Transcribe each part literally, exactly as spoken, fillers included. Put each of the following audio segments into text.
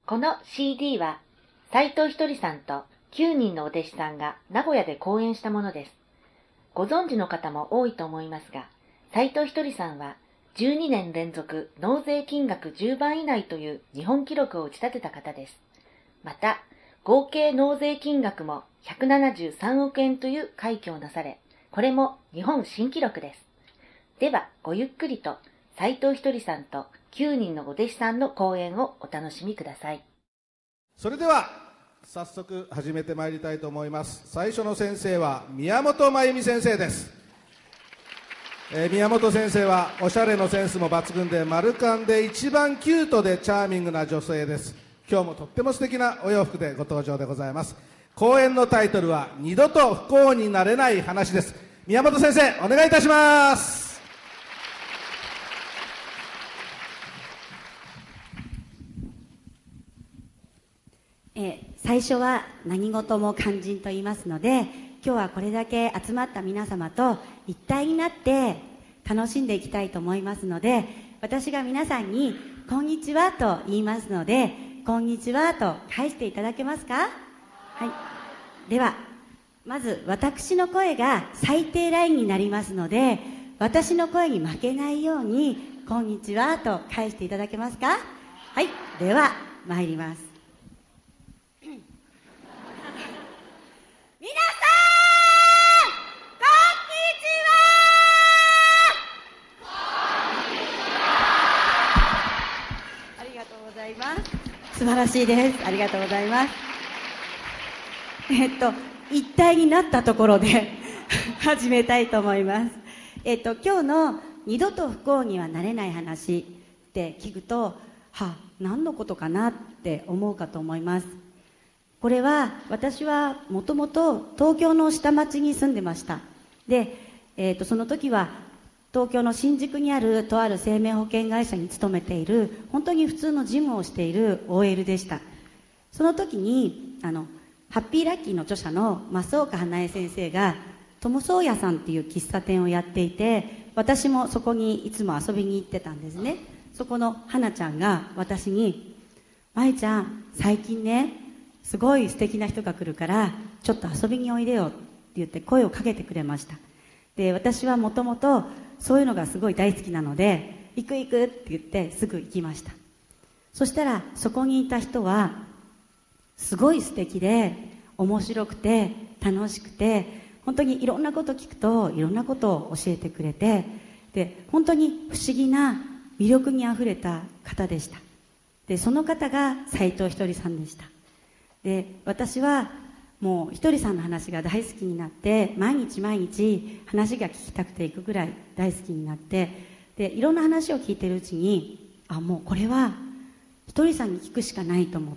この シーディー は、斉藤ひとりさんときゅうにんのお弟子さんが名古屋で講演したものです。ご存知の方も多いと思いますが、斉藤ひとりさんはじゅうにねん連続納税金額じゅうばん以内という日本記録を打ち立てた方です。また、合計納税金額もひゃくななじゅうさんおくえんという快挙をなされ、これも日本新記録です。では、ごゆっくりと斉藤ひとりさんときゅうにんのお弟子さんの講演をお楽しみください。 それでは早速始めてまいりたいと思います。最初の先生は宮本真由美先生です。えー、宮本先生はおしゃれのセンスも抜群で、マルカンで一番キュートでチャーミングな女性です。今日もとっても素敵なお洋服でご登場でございます。講演のタイトルは二度と不幸になれない話です。宮本先生、お願いいたします。 えー、最初は何事も肝心と言いますので、今日はこれだけ集まった皆様と一体になって楽しんでいきたいと思いますので、私が皆さんにこんにちはと言いますので、こんにちはと返していただけますか？はい。ではまず私の声が最低ラインになりますので、私の声に負けないようにこんにちはと返していただけますか？はい。では参ります。皆さん、こんにちは。こんにちは。ありがとうございます。素晴らしいです。ありがとうございます。えっと一体になったところで始めたいと思います。えっと今日の二度と不幸にはなれない話って聞くと、は何のことかなって思うかと思います。これは私はもともと東京の下町に住んでました。で、えー、とその時は東京の新宿にあるとある生命保険会社に勤めている、本当に普通の事務をしている オーエル でした。その時にあのハッピーラッキーの著者の増岡花江先生が友宗屋さんっていう喫茶店をやっていて、私もそこにいつも遊びに行ってたんですね。そこの花ちゃんが私に、舞ちゃん最近ねすごい素敵な人が来るからちょっと遊びにおいでよって言って声をかけてくれました。で、私はもともとそういうのがすごい大好きなので、行く行くって言ってすぐ行きました。そしたらそこにいた人はすごい素敵で面白くて楽しくて、本当にいろんなこと聞くといろんなことを教えてくれて、で本当に不思議な魅力にあふれた方でした。でその方が斉藤ひとりさんでした。で私はもうひとりさんの話が大好きになって、毎日毎日話が聞きたくていくぐらい大好きになって、でいろんな話を聞いてるうちに、あもうこれはひとりさんに聞くしかないと思って、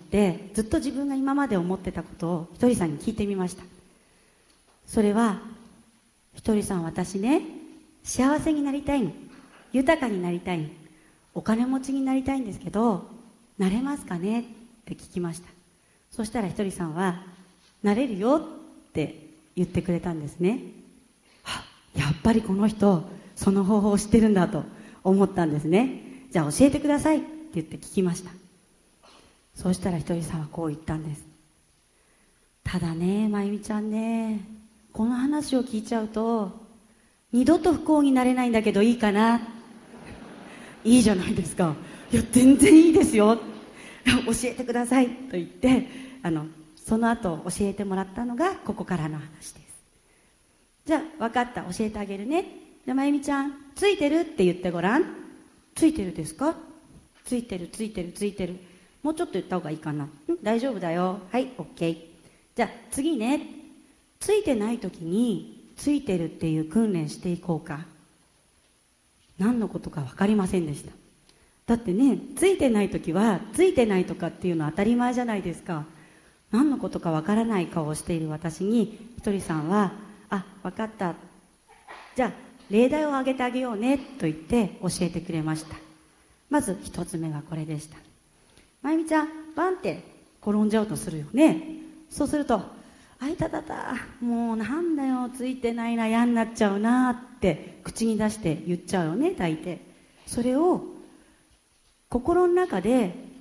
ずっと自分が今まで思ってたことをひとりさんに聞いてみました。それは、ひとりさん私ね幸せになりたいの、豊かになりたいの、お金持ちになりたいんですけどなれますかねって聞きました。そしたらひとりさんは、なれるよって言ってくれたんですね。はやっぱりこの人その方法を知ってるんだと思ったんですね。じゃあ教えてくださいって言って聞きました。そうしたらひとりさんはこう言ったんです。ただねまゆみちゃんね、この話を聞いちゃうと二度と不幸になれないんだけどいいかな。いいじゃないですか。いや全然いいですよ教えてくださいと言って、あのその後教えてもらったのがここからの話です。じゃあ分かった、教えてあげるね。じゃあまゆみちゃんついてるって言ってごらん。ついてるですか？ついてるついてるついてる。もうちょっと言った方がいいかな。ん大丈夫だよ。はい OK。 じゃあ次ね、ついてない時についてるっていう訓練していこうか。何のことか分かりませんでした。だってね、ついてない時はついてないとかっていうのは当たり前じゃないですか。何のことかわからない顔をしている私にひとりさんは、あ、分かった、じゃあ例題をあげてあげようねと言って教えてくれました。まず一つ目がこれでした。まゆみちゃんバンって転んじゃうとするよね。そうすると、あいたたた、もうなんだよついてないな、嫌になっちゃうなって口に出して言っちゃうよね大抵。それを心の中で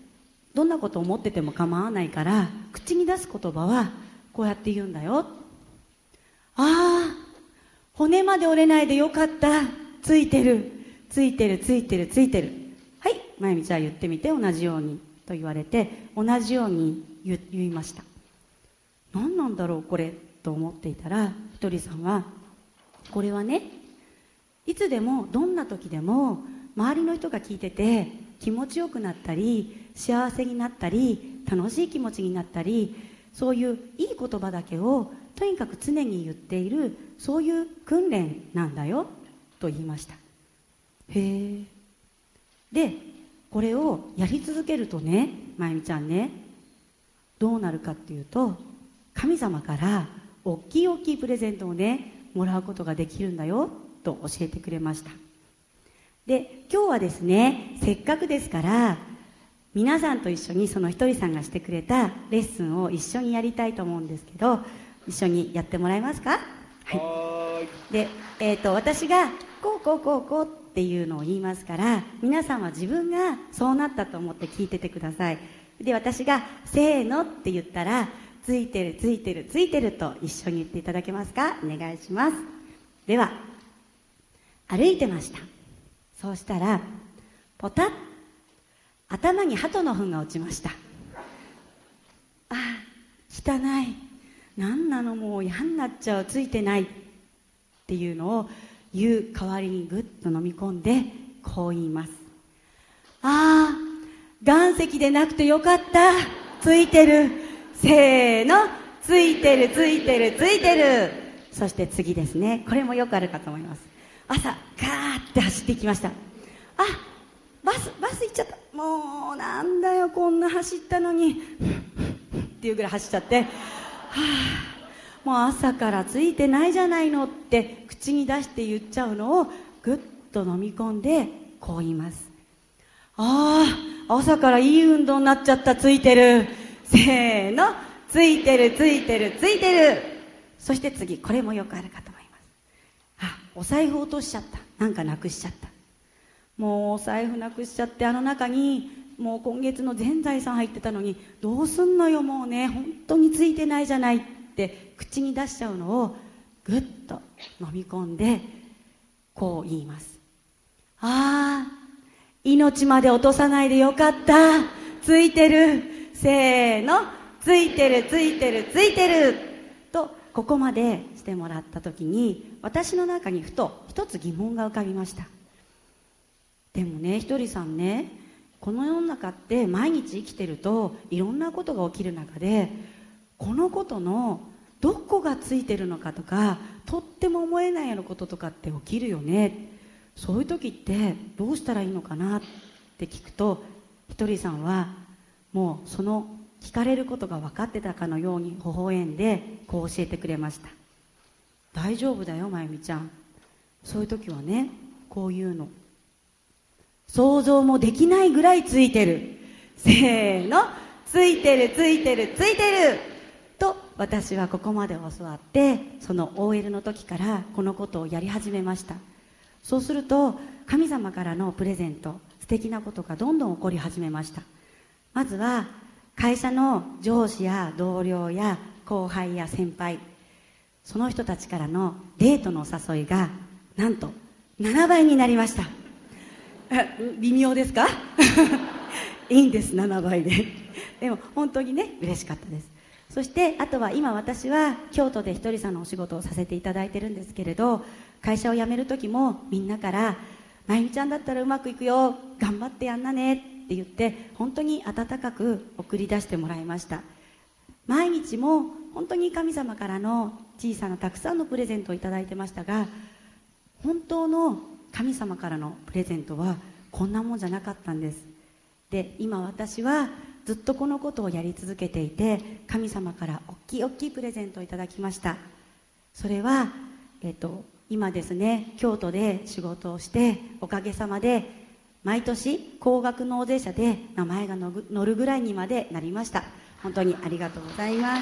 どんなことを思ってても構わないから、口に出す言葉はこうやって言うんだよ。ああ、骨まで折れないでよかった。ついてる、ついてる、ついてる、ついてる。はい、まゆみちゃん言ってみて、同じようにと言われて、同じように言、言いました。何なんだろうこれと思っていたら、ひとりさんは、これはね、いつでもどんな時でも周りの人が聞いてて気持ちよくなったり、幸せになったり、楽しい気持ちになったり、そういういい言葉だけをとにかく常に言っている、そういう訓練なんだよと言いました。へえ。で、これをやり続けるとね、まゆみちゃんね、どうなるかっていうと、神様から大きい大きいプレゼントをね、もらうことができるんだよと教えてくれました。で、今日はですね、せっかくですから皆さんと一緒にそのひとりさんがしてくれたレッスンを一緒にやりたいと思うんですけど、一緒にやってもらえますか？はい。で、えーと、私がこうこうこうこうっていうのを言いますから、皆さんは自分がそうなったと思って聞いててください。で、私がせーのって言ったら、ついてるついてるついてると一緒に言っていただけますか？お願いします。では、歩いてました。そうしたらポタッ、頭に鳩の糞が落ちました。ああ、汚い、なんなの、もう嫌になっちゃう、ついてないっていうのを言う代わりにぐっと飲み込んでこう言います。ああ、岩石でなくてよかった、ついてる、せーの、ついてるついてるついてる。そして次ですね、これもよくあるかと思います。朝ガーって走っていきました。あ、バスバス行っちゃった、もうなんだよ、こんな走ったのにっていうぐらい走っちゃって、はあ、もう朝からついてないじゃないのって口に出して言っちゃうのをぐっと飲み込んでこう言います。ああ、朝からいい運動になっちゃった、ついてる、せーの、ついてるついてるついてる。そして次、これもよくあるかと思います。あ、お財布落としちゃった、なんかなくしちゃった、もうお財布なくしちゃって、あの中にもう今月の全財産入ってたのにどうすんのよ、もうね、本当についてないじゃないって口に出しちゃうのをぐっと飲み込んでこう言います。ああ、命まで落とさないでよかった、ついてる、せーの、ついてるついてるついてると、ここまでしてもらった時に、私の中にふと一つ疑問が浮かびました。でもね、ひとりさんね、この世の中って毎日生きてるといろんなことが起きる中で、このことのどこがついてるのかとか、とっても思えないようなこととかって起きるよね、そういう時ってどうしたらいいのかなって聞くと、ひとりさんはもうその聞かれることが分かってたかのように微笑んでこう教えてくれました。大丈夫だよ、まゆみちゃん、そういう時はね、こういうの、想像もできないぐらいついてる、せーの、ついてるついてるついてると、私はここまで教わって、その オーエル の時からこのことをやり始めました。そうすると神様からのプレゼント、素敵なことがどんどん起こり始めました。まずは会社の上司や同僚や後輩や先輩、その人たちからのデートのお誘いがなんとななばいになりました。微妙ですかいいんです、ななばいででも本当にね、嬉しかったです。そしてあとは、今私は京都でひとりさんのお仕事をさせていただいてるんですけれど、会社を辞める時もみんなから、まゆみちゃんだったらうまくいくよ、頑張ってやんなねって言って、本当に温かく送り出してもらいました。毎日も本当に神様からの小さなたくさんのプレゼントをいただいてましたが、本当の神様からのプレゼントはこんなもんじゃなかったんです。で、今私はずっとこのことをやり続けていて、神様から大きい大きいプレゼントをいただきました。それは、えっと、今ですね、京都で仕事をして、おかげさまで毎年高額納税者で名前が載るぐらいにまでなりました。本当にありがとうございます。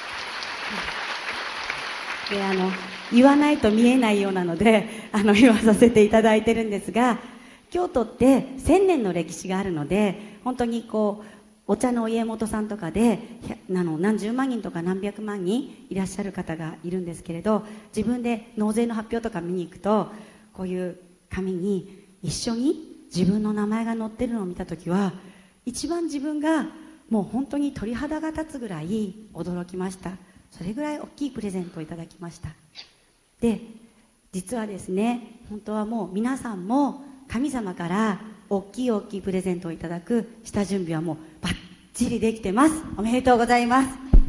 で、あの言わないと見えないようなので、あの言わさせていただいてるんですが、京都ってせんねんの歴史があるので、本当にこうお茶の家元さんとかであの何十万人とか何百万人いらっしゃる方がいるんですけれど、自分で納税の発表とか見に行くと、こういう紙に一緒に自分の名前が載ってるのを見たときは、一番自分がもう本当に鳥肌が立つぐらい驚きました。それぐらい大きいプレゼントをいただきました。で、実はですね、本当はもう皆さんも神様から大きい大きいプレゼントをいただく下準備はもうバッチリできてます。おめでとうございます。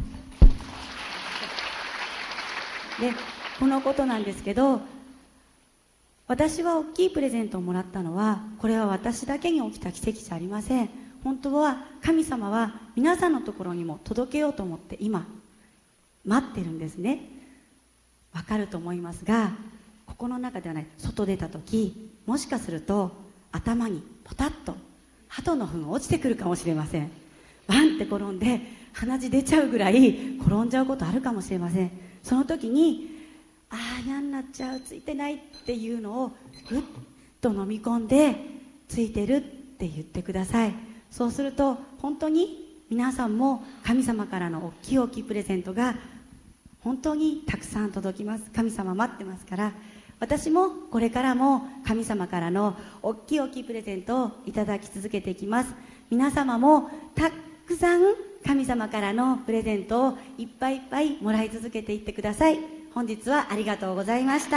で、このことなんですけど、私は大きいプレゼントをもらったのは、これは私だけに起きた奇跡じゃありません。本当は神様は皆さんのところにも届けようと思って今待ってるんですね。わかると思いますが、ここの中ではない、外出た時、もしかすると頭にポタッと鳩の糞が落ちてくるかもしれません。バンって転んで鼻血出ちゃうぐらい転んじゃうことあるかもしれません。その時に、ああ嫌になっちゃう、ついてないっていうのをぐっと飲み込んで、ついてるって言ってください。そうすると本当に皆さんも神様からの大きい大きいプレゼントが本当にたくさん届きます。神様待ってますから、私もこれからも神様からの大きい大きいプレゼントをいただき続けていきます。皆様もたくさん神様からのプレゼントをいっぱいいっぱいもらい続けていってください。本日はありがとうございました。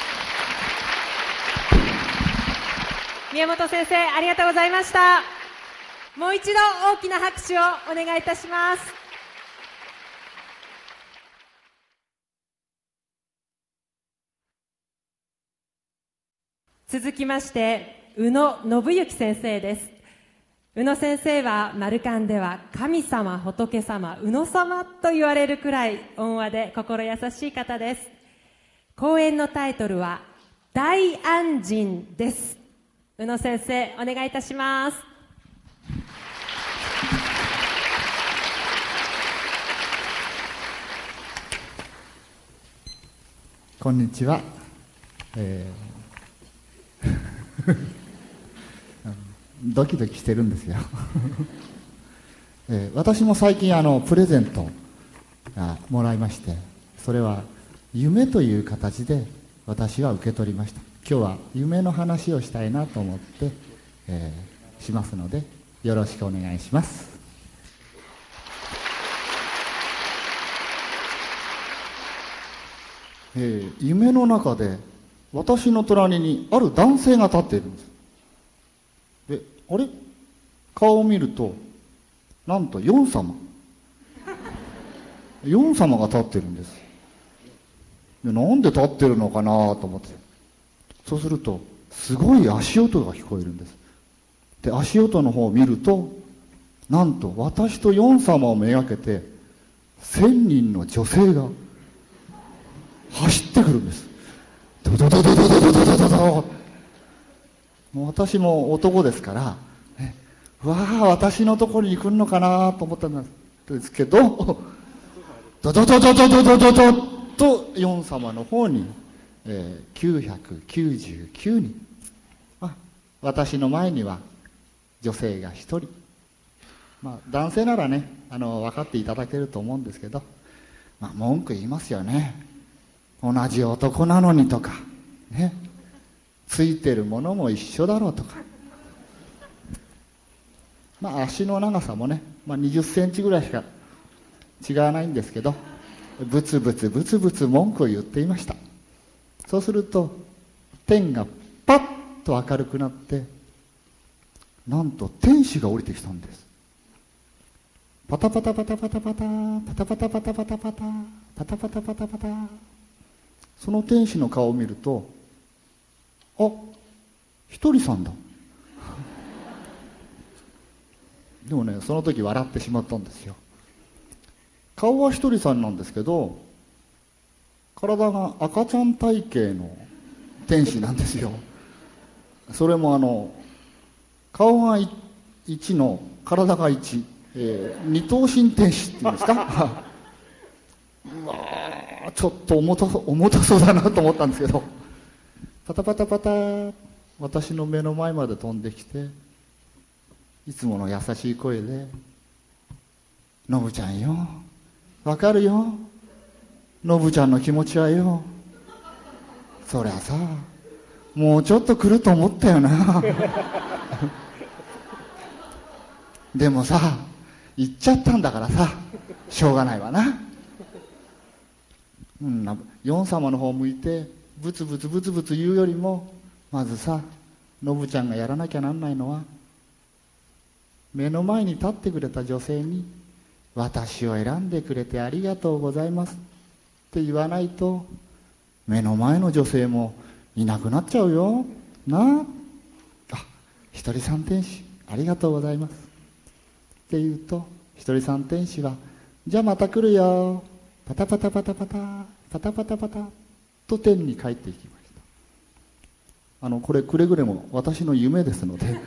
宮本先生、ありがとうございました。もう一度大きな拍手をお願いいたします。続きまして宇野信之先生です。宇野先生はマルカンでは神様、仏様、宇野様と言われるくらい温和で心優しい方です。講演のタイトルは大安神です。宇野先生、お願いいたします。 こんにちは。えードキドキしてるんですよ、えー、私も最近あのプレゼントがもらいまして、それは夢という形で私は受け取りました。今日は夢の話をしたいなと思って、えー、しますのでよろしくお願いします。えー、夢の中で私の隣にある男性が立っているんです。で、あれ顔を見るとなんとヨン様ヨン様が立ってるんです。で、なんで立ってるのかなと思って、そうするとすごい足音が聞こえるんです。で、足音の方を見ると、なんと私とヨン様をめがけて千人の女性が走ってくるんです。ドドドドドドドドドドド。もう私も男ですから、ね、わあ私のところに来るのかなと思ったんですけど、ドドドドドドドドドとヨン様の方に、えー、きゅうひゃくきゅうじゅうきゅうにん、あ、私の前には女性がひとり、まあ男性ならね、あの分かっていただけると思うんですけど、まあ文句言いますよね。同じ男なのにとかね、ついてるものも一緒だろうとか、まあ足の長さもね、まあ、にじゅっセンチぐらいしか違わないんですけど、ブツブツブツブツ文句を言っていました。そうすると天がパッと明るくなって、なんと天使が降りてきたんです。パタパタパタパタパタパタパタパタパタパタパタパタパタパタ。その天使の顔を見ると、あ、ひとりさんだ。でもね、その時笑ってしまったんですよ。顔はひとりさんなんですけど、体が赤ちゃん体型の天使なんですよ。それもあの顔がいちの体がいち、えー、二頭身天使っていうんですかまあちょっと重たそ重たそうだなと思ったんですけど、パタパタパタ、私の目の前まで飛んできて、いつもの優しい声で、 のぶちゃんよ、わかるよ、のぶちゃんの気持ちはよ。そりゃさ、もうちょっと来ると思ったよなでもさ、行っちゃったんだからさ、しょうがないわな。うん、ヨン様の方向いてブツブツブツブツ言うよりも、まずさ、のぶちゃんがやらなきゃなんないのは、目の前に立ってくれた女性に、私を選んでくれてありがとうございますって言わないと、目の前の女性もいなくなっちゃうよなあ。ひとりさん天使ありがとうございますって言うと、ひとりさん天使は、じゃあまた来るよ、パタパタパタパタパタパタパタと天に帰っていきました。あのこれくれぐれも私の夢ですので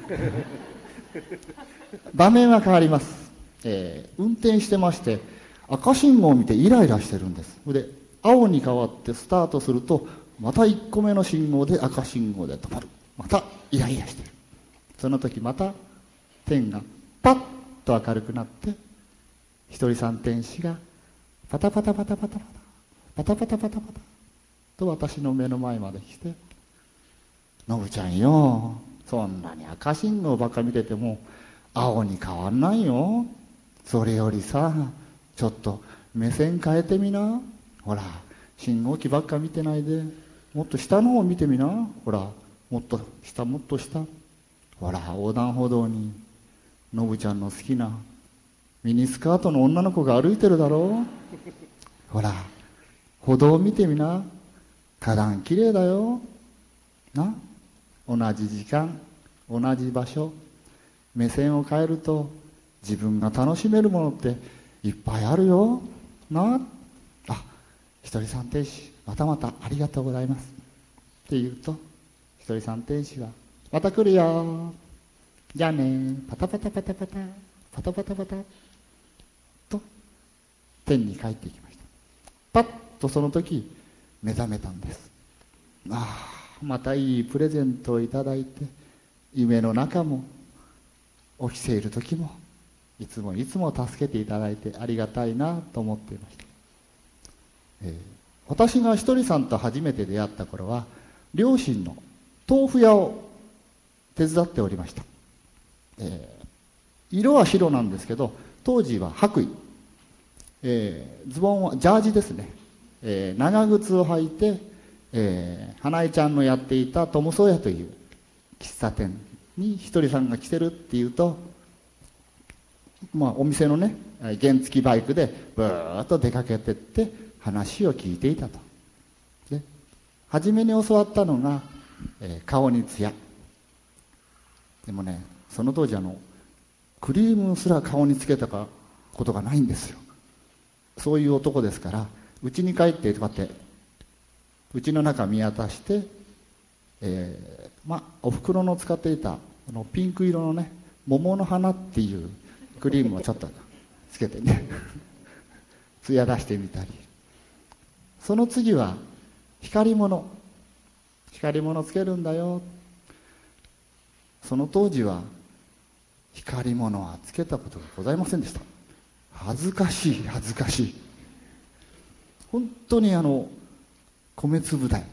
場面は変わります。えー、運転してまして、赤信号を見てイライラしてるんです。で青に変わってスタートすると、またいっこめの信号で赤信号で止まる。またイライラしてる。その時また天がパッと明るくなって、ひとりさん天使がパタパタパタパタパタパタパタパタパタと私の目の前まで来て、のぶちゃんよ、そんなに赤信号ばっか見てても青に変わんないよ。それよりさ、ちょっと目線変えてみな。ほら、信号機ばっか見てないで、もっと下の方見てみな。ほら、もっと下、もっと下。ほら、横断歩道にのぶちゃんの好きなミニスカートの女の子が歩いてるだろう。ほら、歩道を見てみな。花壇きれいだよな。同じ時間、同じ場所、目線を変えると自分が楽しめるものっていっぱいあるよな。あ、ひとりさん天使またまたありがとうございますって言うと、ひとりさん天使はまた来るよ、じゃあね、パタパタパタパタパタパタパタと天に帰っていきました。パッとその時目覚めたんです。ああ、またいいプレゼントをいただいて、夢の中も起きている時もいつもいつも助けていただいてありがたいなと思っていました。えー、私がひとりさんと初めて出会った頃は、両親の豆腐屋を手伝っておりました。えー、色は白なんですけど、当時は白衣、えー、ズボンはジャージですね、えー、長靴を履いて、えー、花江ちゃんのやっていたトムソーヤという喫茶店にひとりさんが来てるっていうと、まあ、お店のね原付バイクでブーッと出かけてって話を聞いていたと。で初めに教わったのが、えー、顔にツヤ。でもね、その当時あのクリームすら顔につけたことがないんですよ。そういう男ですから、家に帰ってとかって家の中見渡して、えー、まあおふくろの使っていたあのピンク色のね桃の花っていうクリームをちょっとつけてねつや出してみたり、その次は光り物光り物つけるんだよ。その当時は光り物はつけたことがございませんでした。恥ずかしい恥ずかしい。本当にあの米粒大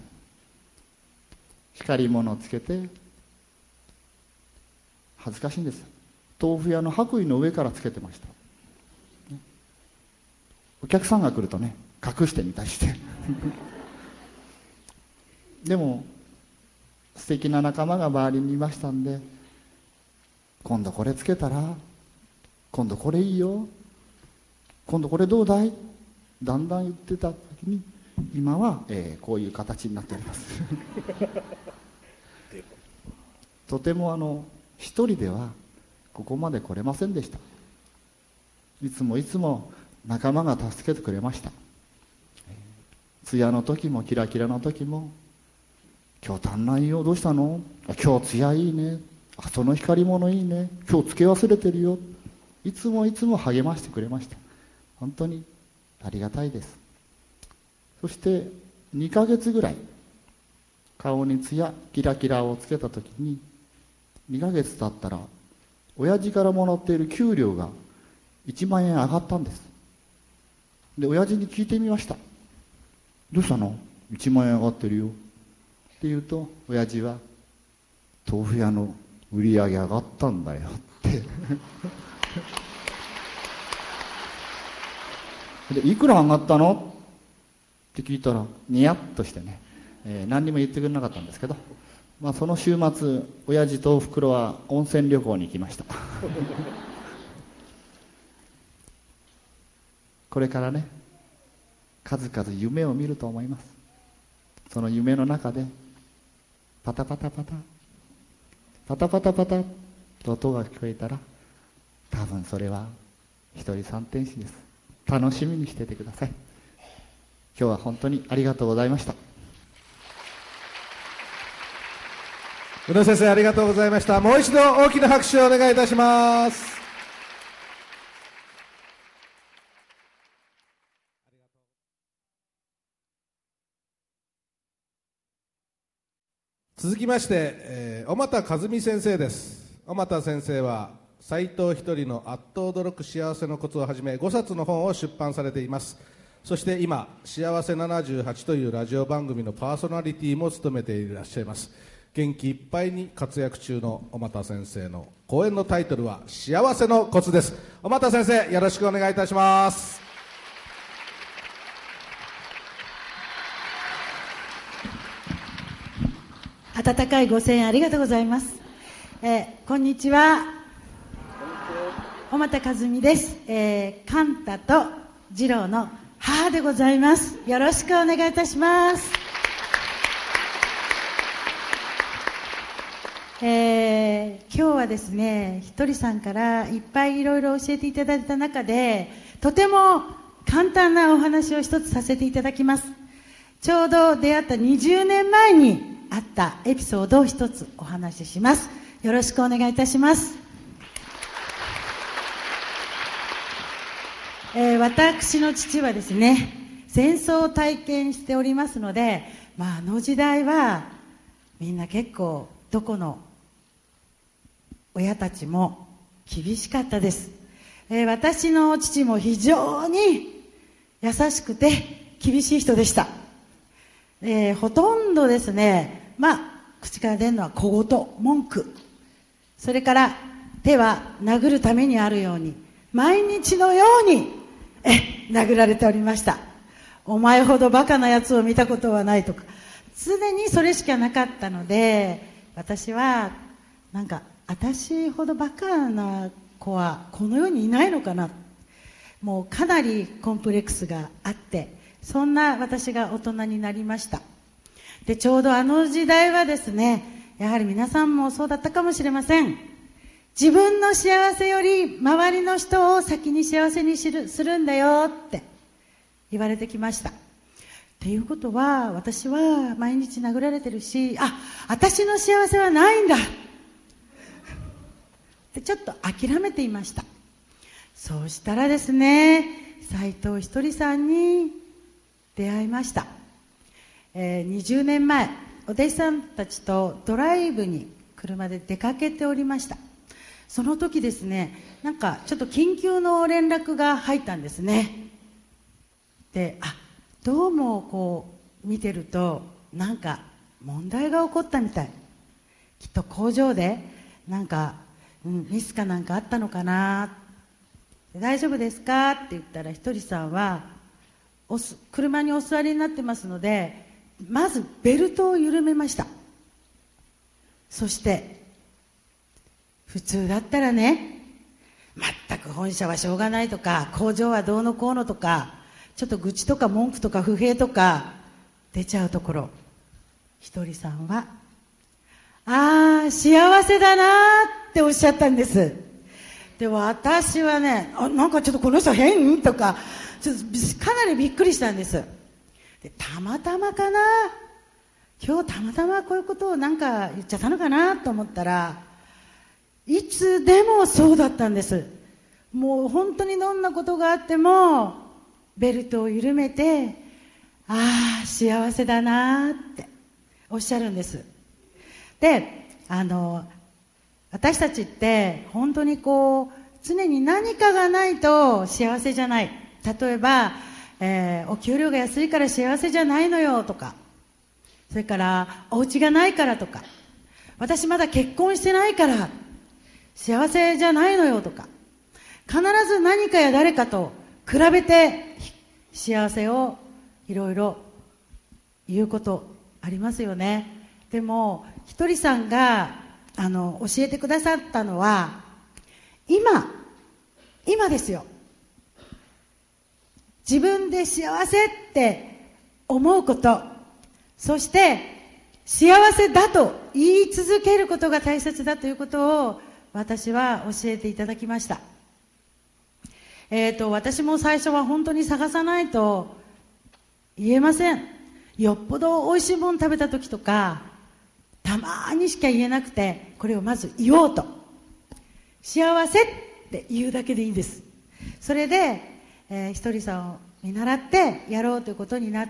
光り物をつけて恥ずかしいんです。豆腐屋の白衣の上からつけてました。お客さんが来るとね隠してみたりしてでも素敵な仲間が周りにいましたんで、今度これつけたら、今度これいいよ、今度これどうだい、だんだん言ってた時に今は、えー、こういう形になっておりますとてもあの一人ではここまで来れませんでした。いつもいつも仲間が助けてくれました。艶の時もキラキラの時も、今日足んないよ、どうしたの、今日艶いいね、あその光り物いいね、今日つけ忘れてるよ、いつもいつも励ましてくれました。本当にありがたいです。そしてにかげつぐらい顔に艶キラキラをつけた時に、にかげつ経ったら親父からもらっている給料がいちまんえん上がったんです。で親父に聞いてみました。どうしたの？いちまんえん上がってるよって言うと、親父は豆腐屋の売り上げ上がったんだよってでいくら上がったのって聞いたらニヤッとしてね、えー、何にも言ってくれなかったんですけど、まあ、その週末親父とおふくろは温泉旅行に行きましたこれからね、数々夢を見ると思います。その夢の中でパタパタパタパタパタパタと音が聞こえたら、多分それはひとりさん天使です。楽しみにしててください。今日は本当にありがとうございました。 宇野先生、ありがとうございました。もう一度大きな拍手をお願いいたします。続きまして、えー、小俣和美先生です。小俣先生は斎藤ひとりのあっと驚く幸せのコツをはじめごさつの本を出版されています。そして今幸せななじゅうはちというラジオ番組のパーソナリティも務めていらっしゃいます。元気いっぱいに活躍中の小俣先生の講演のタイトルは幸せのコツです。小俣先生、よろしくお願いいたします。 温かいご声援ありがとうございます。えー、こんにちは。小俣和美です。えー、カンタと次郎の母でございます。よろしくお願いいたします。えー、今日はですね、ひとりさんからいっぱいいろいろ教えていただいた中で、とても簡単なお話を一つさせていただきます。ちょうど出会ったにじゅうねんまえにあったエピソードを一つお話しします。よろしくお願いいたします。えー、私の父はですね、戦争を体験しておりますので、まあ、あの時代はみんな結構どこの親たちも厳しかったです。えー、私の父も非常に優しくて厳しい人でした。えー、ほとんどですね、まあ、口から出るのは小言、文句。それから手は殴るためにあるように、毎日のように、え、殴られておりました。お前ほどバカなやつを見たことはないとか、常にそれしかなかったので、私は、なんか、私ほどバカな子はこの世にいないのかな。もうかなりコンプレックスがあって、そんな私が大人になりました。で、ちょうどあの時代はですね、やはり皆さんもそうだったかもしれません。自分の幸せより周りの人を先に幸せにする、するんだよって言われてきました。っていうことは、私は毎日殴られてるし、あ、私の幸せはないんだってちょっと諦めていました。そうしたらですね、斎藤ひとりさんに出会いました。えー、にじゅうねんまえ、お弟子さんたちとドライブに車で出かけておりました。その時ですね、なんかちょっと緊急の連絡が入ったんですね。で、あ、どうもこう見てるとなんか問題が起こったみたい。きっと工場でなんか、うん、ミスかなんかあったのかな。大丈夫ですかって言ったら、ひとりさんはおす車にお座りになってますので、まずベルトを緩めました。そして普通だったらね、全く本社はしょうがないとか、工場はどうのこうのとか、ちょっと愚痴とか文句とか不平とか出ちゃうところ、ひとりさんはああ幸せだなっておっしゃったんです。で、私はね、あ、なんかちょっとこの人変とか、ちょっとかなりびっくりしたんです。で、たまたまかな、今日たまたまこういうことをなんか言っちゃったのかなと思ったら、いつでもそうだったんです。もう本当にどんなことがあってもベルトを緩めて、ああ幸せだなっておっしゃるんです。で、あの私たちって本当にこう常に何かがないと幸せじゃない。例えば、えー、お給料が安いから幸せじゃないのよとか、それからお家がないからとか、私まだ結婚してないから幸せじゃないのよとか、必ず何かや誰かと比べて幸せをいろいろ言うことありますよね。でもひとりさんがあの教えてくださったのは、今今ですよ。自分で幸せって思うこと、そして幸せだと言い続けることが大切だということを私は教えていただきました。えーと、私も最初は本当に探さないと言えません。よっぽど美味しいもの食べた時とか、たまにしか言えなくて、これをまず言おうと。幸せって言うだけでいいんです。それで、えー、ひとりさんを見習ってやろうということになって、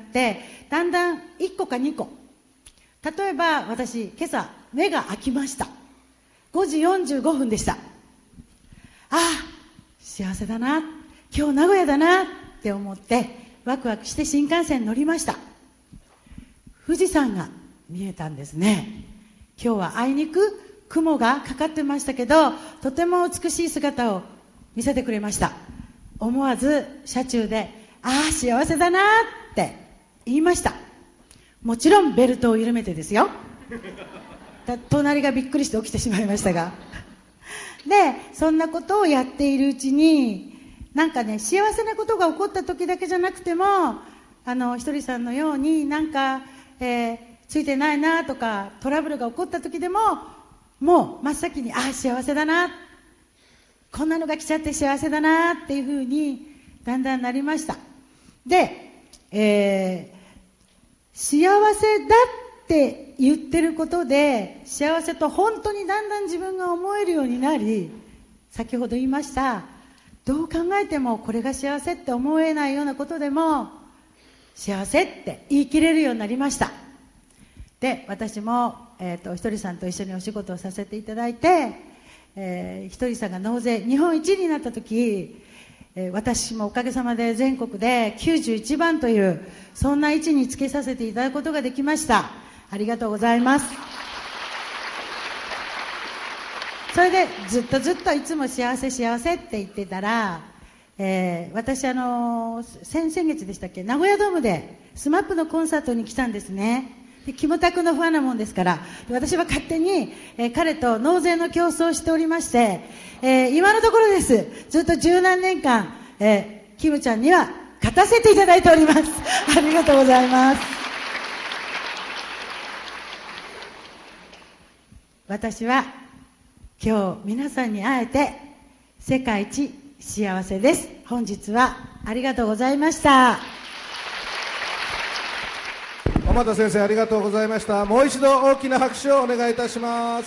だんだんいっこかにこ。例えば私、今朝目が開きました。ごじよんじゅうごふんでした。ああ、幸せだな、今日名古屋だなって思ってワクワクして新幹線に乗りました。富士山が見えたんですね。今日はあいにく雲がかかってましたけど、とても美しい姿を見せてくれました。思わず車中で、ああ幸せだなって言いました。もちろんベルトを緩めてですよ。隣がびっくりして起きてしまいましたがで、そんなことをやっているうちに、なんかね、幸せなことが起こった時だけじゃなくても、あのひとりさんのようになんか、えー、ついてないなとかトラブルが起こった時でも、もう真っ先に、ああ幸せだな、こんなのが来ちゃって幸せだなっていうふうにだんだんなりました。で、えー、幸せだって言ってることで、幸せと本当にだんだん自分が思えるようになり、先ほど言いました、どう考えてもこれが幸せって思えないようなことでも幸せって言い切れるようになりました。で、私も、えーと、ひとりさんと一緒にお仕事をさせていただいて、えー、ひとりさんが納税日本一になった時、えー、私もおかげさまで全国できゅうじゅういちばんというそんな位置につけさせていただくことができました。ありがとうございます。それでずっとずっといつも幸せ幸せって言ってたら、えー、私あの先々月でしたっけ、名古屋ドームでスマップのコンサートに来たんですね。で、キムタクのファンなもんですから、私は勝手に、えー、彼と納税の競争をしておりまして、えー、今のところです。ずっと十何年間、えー、キムちゃんには勝たせていただいております。ありがとうございます。私は今日皆さんに会えて世界一幸せです。本日はありがとうございました。 小俣先生、ありがとうございました。もう一度大きな拍手をお願いいたします。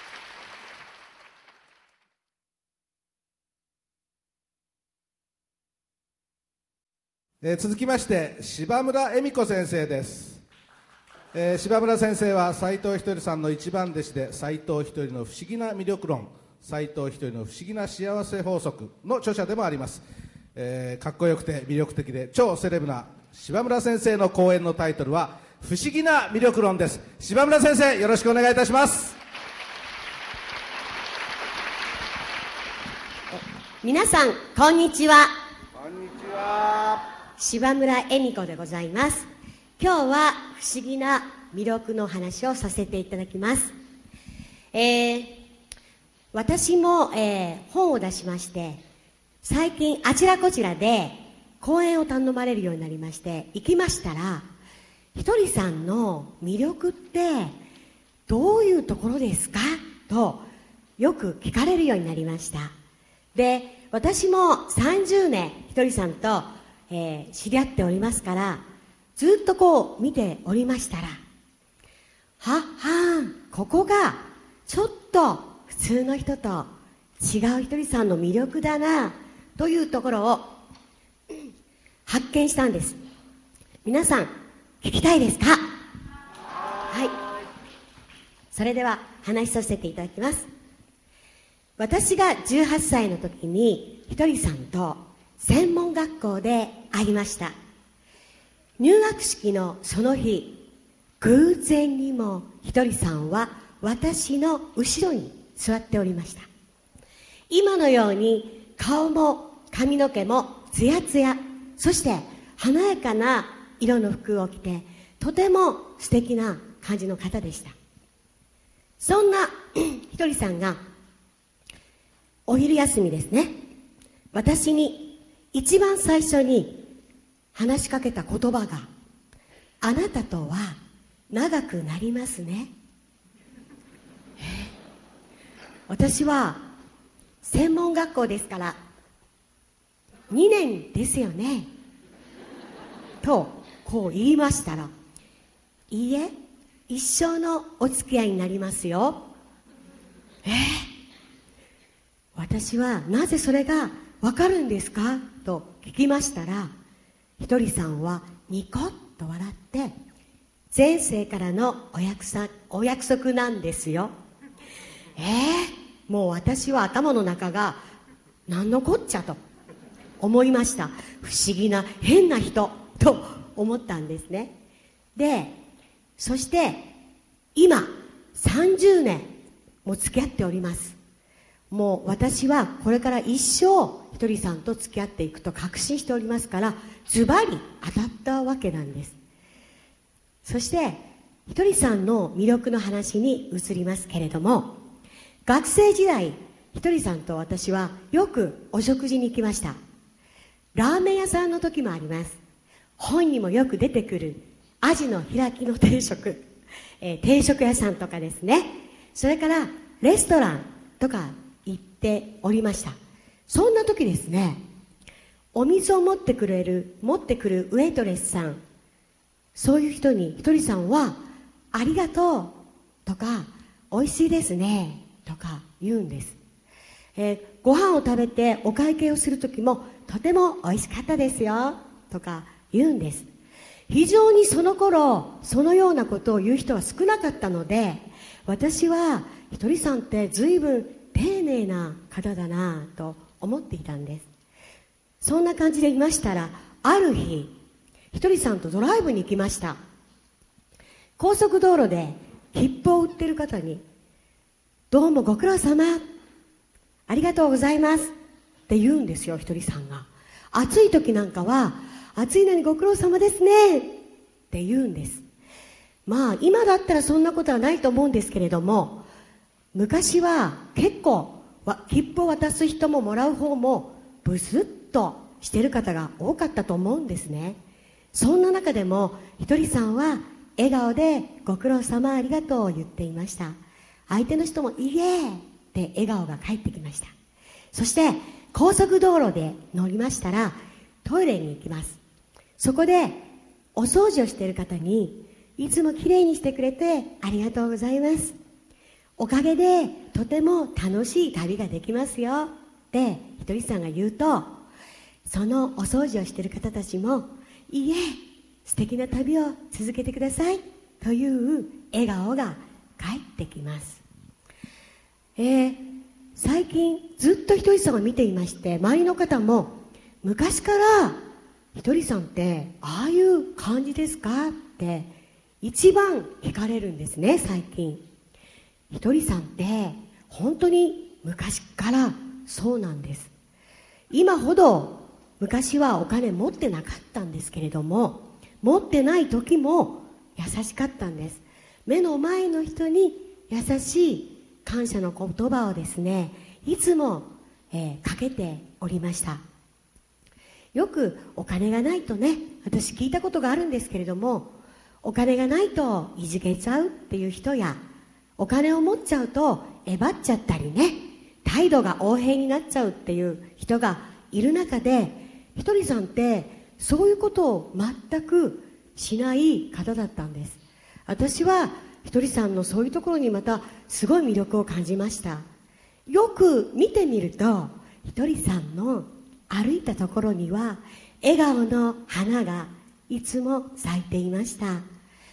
えー、続きまして柴村恵美子先生です。えー、柴村先生は斉藤ひとりさんの一番弟子で、斉藤ひとりの不思議な魅力論、斉藤ひとりの不思議な幸せ法則の著者でもあります。えー、かっこよくて魅力的で超セレブな柴村先生の講演のタイトルは不思議な魅力論です。柴村先生、よろしくお願いいたします。 皆さんこんにちは。 こんにちは。 柴村恵美子でございます。今日は不思議な魅力の話をさせていただきます。えー、私も、えー、本を出しまして、最近あちらこちらで講演を頼まれるようになりまして、行きましたら、ひとりさんの魅力ってどういうところですかとよく聞かれるようになりました。で、私もさんじゅうねんひとりさんと、えー、知り合っておりますから、ずっとこう見ておりましたら、はっはーん、ここがちょっと普通の人と違うひとりさんの魅力だなというところを発見したんです。皆さん聞きたいですか？はい。それでは話しさせていただきます。 私がじゅうはっさいの時にひとりさんと専門学校で会いました。入学式のその日、偶然にもひとりさんは私の後ろに座っておりました。今のように顔も髪の毛もツヤツヤ、そして華やかな色の服を着て、とても素敵な感じの方でした。そんなひとりさんがお昼休みですね、私に一番最初に話しかけた言葉が、あなたとは長くなりますね。私は専門学校ですからにねんですよねとこう言いましたら、いいえ、一生のお付き合いになりますよ。えー、私はなぜそれがわかるんですかと聞きましたら、ひとりさんはニコッと笑って、前世からのお約束、お約束なんですよ。えー、もう私は頭の中が何のこっちゃと思いました。不思議な変な人と思ったんですね。で、そして今さんじゅうねんも付き合っております。もう私はこれから一生ひとりさんと付き合っていくと確信しておりますから、ズバリ当たったわけなんです。そしてひとりさんの魅力の話に移りますけれども、学生時代ひとりさんと私はよくお食事に行きました。ラーメン屋さんの時もあります。本にもよく出てくるアジの開きの定食、えー、定食屋さんとかですね、それからレストランとか行っておりました。そんな時ですね、お水を持ってくれる持ってくるウェイトレスさん、そういう人にひとりさんはありがとうとかおいしいですねとか言うんです。えー、ご飯を食べてお会計をする時もとてもおいしかったですよとか言うんです。非常にその頃そのようなことを言う人は少なかったので、私はひとりさんって随分丁寧な方だなと思っていたんです。そんな感じでいましたら、ある日ひとりさんとドライブに行きました。高速道路で切符を売ってる方に、どうもご苦労様、ありがとうございますって言うんですよ、ひとりさんが。暑い時なんかは、暑いのにご苦労様ですねって言うんです。まあ今だったらそんなことはないと思うんですけれども、昔は結構切符を渡す人ももらう方もブスッとしてる方が多かったと思うんですね。そんな中でもひとりさんは笑顔でご苦労様ありがとうを言っていました。相手の人もいいえって笑顔が返ってきました。そして高速道路で乗りましたらトイレに行きます。そこでお掃除をしている方に、いつもきれいにしてくれてありがとうございます、おかげでとても楽しい旅ができますよってひとりさんが言うと、そのお掃除をしている方たちもいいえ、素敵な旅を続けてくださいという笑顔が返ってきます。えー、最近ずっとひとりさんを見ていまして、周りの方も昔からひとりさんってああいう感じですかって一番聞かれるんですね。最近ひとりさんって本当に昔からそうなんです。今ほど昔はお金持ってなかったんですけれども、持ってない時も優しかったんです。目の前の人に優しい感謝の言葉をですね、いつも、えー、かけておりました。よくお金がないとね、私聞いたことがあるんですけれども、お金がないといじけちゃうっていう人や、お金を持っちゃうとえばっちゃったりね、態度が横柄になっちゃうっていう人がいる中で、ひとりさんってそういうことを全くしない方だったんです。私はひとりさんのそういうところにまたすごい魅力を感じました。よく見てみると、ひとりさんの歩いたところには笑顔の花がいつも咲いていました。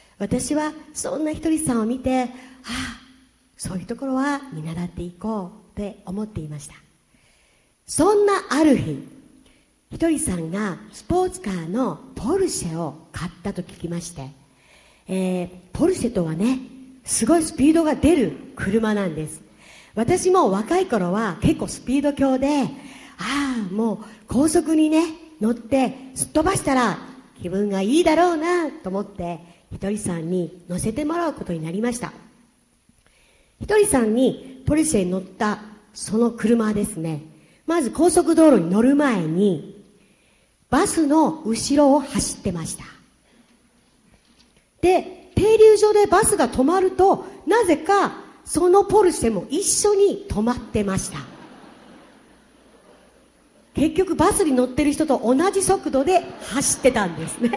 私はそんなひとりさんを見て、ああ、そういうところは見習っていこうって思っていました。そんなある日、ひとりさんがスポーツカーのポルシェを買ったと聞きまして、えー、ポルシェとはね、すごいスピードが出る車なんです。私も若い頃は結構スピード強で、ああもう高速にね乗ってすっ飛ばしたら気分がいいだろうなと思ってひとりさんに乗せてもらうことになりました。ひとりさんにポルシェに乗ったその車はですね、まず高速道路に乗る前にバスの後ろを走ってました。で、停留所でバスが止まると、なぜかそのポルシェも一緒に止まってました。結局バスに乗ってる人と同じ速度で走ってたんですね。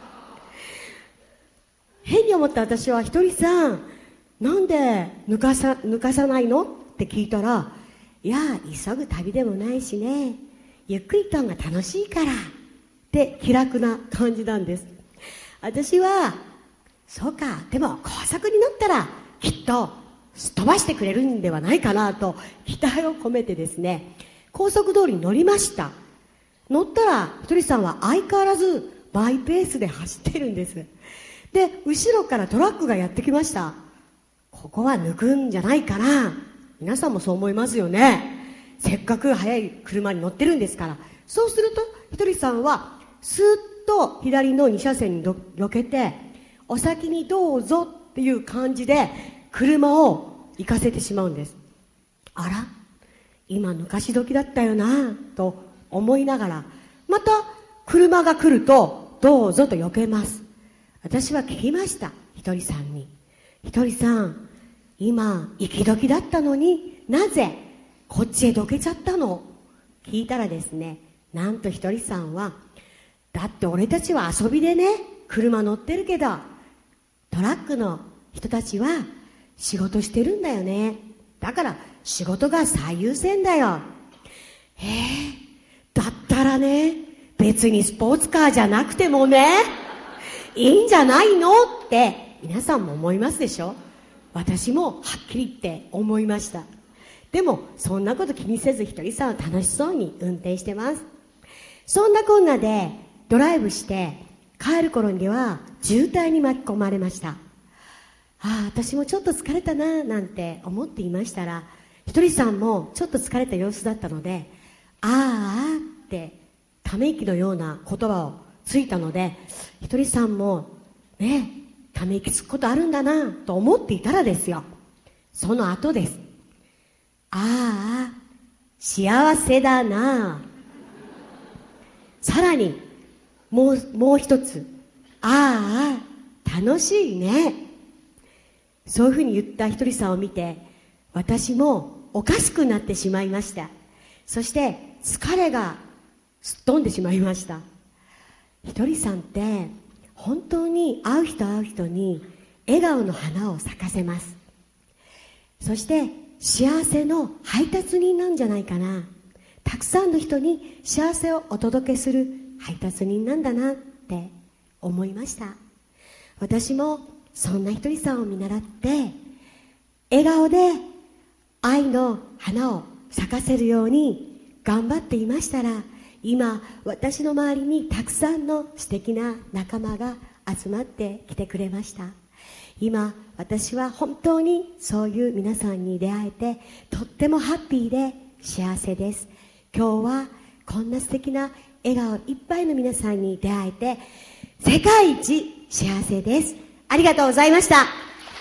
変に思った私は、ひとりさんなんで抜かさ、抜かさないのって聞いたら、いや急ぐ旅でもないしね、ゆっくり行った方が楽しいからって気楽な感じなんです。私はそうか、でも高速に乗ったらきっとすっ飛ばしてくれるんではないかなと期待を込めてですね、高速道路に乗りました。乗ったらひとりさんは相変わらずマイペースで走ってるんです。で、後ろからトラックがやってきました。ここは抜くんじゃないかな、皆さんもそう思いますよね。せっかく速い車に乗ってるんですから。そうするとひとりさんはスーッと左のに車線によけて、お先にどうぞっていう感じで車を行かせてしまうんです。あら、今抜かし時だったよなと思いながら、また車が来るとどうぞと避けます。私は聞きました、ひとりさんに。ひとりさん、今行き時だったのになぜこっちへどけちゃったの？聞いたらですね、なんとひとりさんは、だって俺たちは遊びでね車乗ってるけど、トラックの人たちは仕事してるんだよね。だから仕事が最優先だよ。へえ、だったらね、別にスポーツカーじゃなくてもね、いいんじゃないのって皆さんも思いますでしょ。私もはっきり言って思いました。でもそんなこと気にせずひとりさんは楽しそうに運転してます。そんなこんなでドライブして帰る頃には渋滞に巻き込まれました。ああ、私もちょっと疲れたななんて思っていましたら、ひとりさんもちょっと疲れた様子だったので、ああってため息のような言葉をついたので、ひとりさんもね、ため息つくことあるんだなと思っていたらですよ、その後です。ああ、幸せだな。さらにもう、もう一つ、ああ、楽しいね。そういうふうに言ったひとりさんを見て、私もおかしくなってしまいました。そして疲れがすっ飛んでしまいました。ひとりさんって本当に会う人会う人に笑顔の花を咲かせます。そして幸せの配達人なんじゃないかな。たくさんの人に幸せをお届けする配達人なんだなって思いました。私もそんなひとりさんを見習って笑顔で愛の花を咲かせるように頑張っていましたら、今私の周りにたくさんの素敵な仲間が集まってきてくれました。今私は本当にそういう皆さんに出会えてとってもハッピーで幸せです。今日はこんな素敵な笑顔いっぱいの皆さんに出会えて世界一幸せです。ありがとうございました。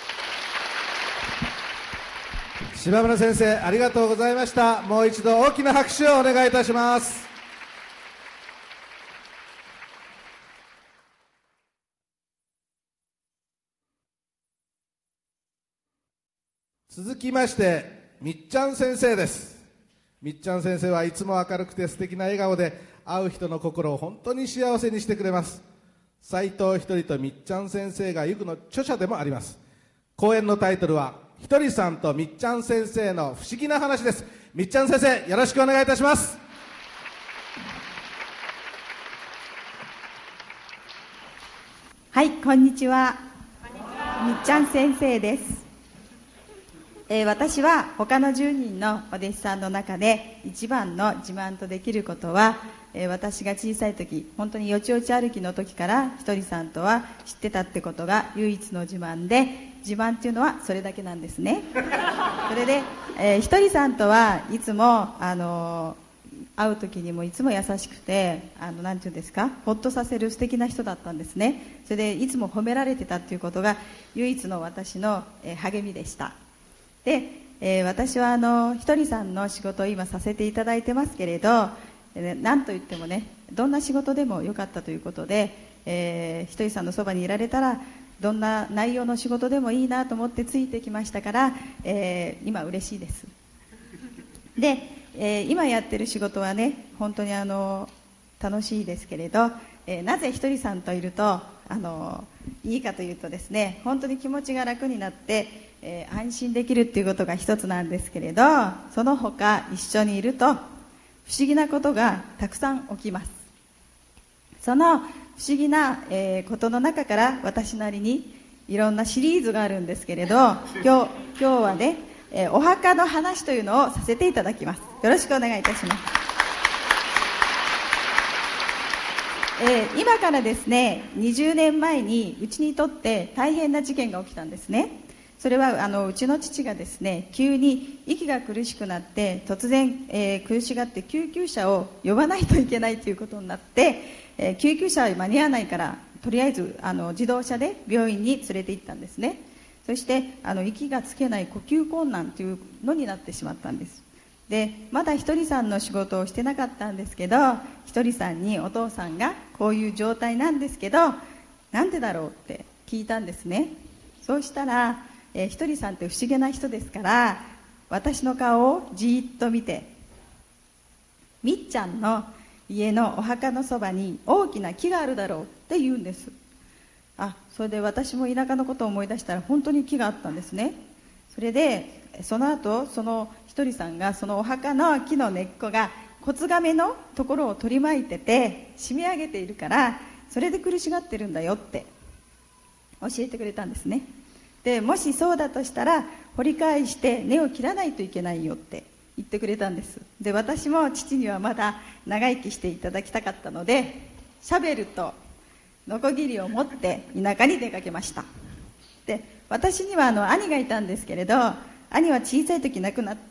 島村先生、ありがとうございました。もう一度大きな拍手をお願いいたします。続きましてみっちゃん先生です。みっちゃん先生はいつも明るくて素敵な笑顔で会う人の心を本当に幸せにしてくれます。斉藤ひとりとみっちゃん先生がゆくの著者でもあります。講演のタイトルはひとりさんとみっちゃん先生の不思議な話です。みっちゃん先生、よろしくお願いいたします。 はい、こんにちは。みっちゃん先生です。 えー私は他のじゅうにんのお弟子さんの中で一番の自慢とできることは、えー私が小さい時、本当によちよち歩きの時からひとりさんとは知ってたってことが唯一の自慢で、自慢っていうのはそれだけなんですね。それで、えーひとりさんとはいつもあのー会う時にもいつも優しくて、あのなんていうんですか、ほっとさせる素敵な人だったんですね。それでいつも褒められてたっていうことが唯一の私の、えー励みでした。で、えー私はあのひとりさんの仕事を今させていただいてますけれど、えーなんといってもね、どんな仕事でもよかったということで、えーひとりさんのそばにいられたらどんな内容の仕事でもいいなと思ってついてきましたから、えー今嬉しいです。で、えー今やってる仕事はね、本当にあの楽しいですけれど、えーなぜひとりさんといるとあのいいかというとですね、本当に気持ちが楽になって、えー安心できるっていうことが一つなんですけれど、その他一緒にいると不思議なことがたくさん起きます。その不思議な、えーことの中から私なりにいろんなシリーズがあるんですけれど、今日今日はね、えーお墓の話というのをさせていただきます。よろしくお願いいたします。えー今からですね、にじゅうねんまえにうちにとって大変な事件が起きたんですね。それはあのうちの父がですね、急に息が苦しくなって突然、えー苦しがって救急車を呼ばないといけないということになって、えー救急車は間に合わないから、とりあえずあの自動車で病院に連れて行ったんですね。そしてあの息がつけない呼吸困難というのになってしまったんです。でまだひとりさんの仕事をしてなかったんですけど、ひとりさんにお父さんがこういう状態なんですけどなんでだろうって聞いたんですね。そうしたら、えー、ひとりさんって不思議な人ですから、私の顔をじーっと見て、みっちゃんの家のお墓のそばに大きな木があるだろうって言うんです。あ、それで私も田舎のことを思い出したら本当に木があったんですね。それでその後そのひとりさんがそのお墓の木の根っこが骨亀のところを取り巻いてて締め上げているから、それで苦しがってるんだよって教えてくれたんですね。でもしそうだとしたら掘り返して根を切らないといけないよって言ってくれたんです。で私も父にはまだ長生きしていただきたかったので、シャベルとノコギリを持って田舎に出かけました。で私にはあの兄がいたんですけれど、兄は小さい時亡くなって、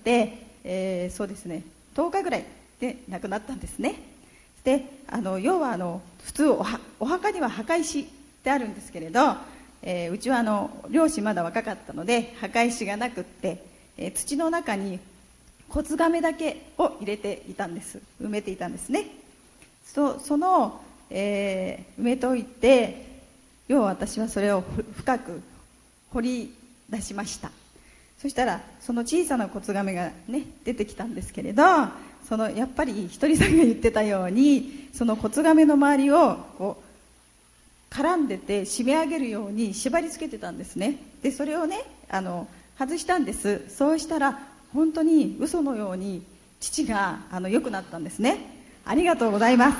えー、そうですねとおかぐらいで亡くなったんですね。であの要はあの普通 お, はお墓には墓石ってあるんですけれど、えー、うちはあの両親まだ若かったので墓石がなくって、えー、土の中に骨亀だけを入れていたんです。埋めていたんですね。 そ, その、えー、埋めておいて、要は私はそれを深く掘り出しました。そしたらその小さな骨亀がね出てきたんですけれど、そのやっぱりひとりさんが言ってたようにその骨亀の周りをこう絡んでて締め上げるように縛り付けてたんですね。でそれをねあの外したんです。そうしたら本当に嘘のように父があの良くなったんですね。ありがとうございます。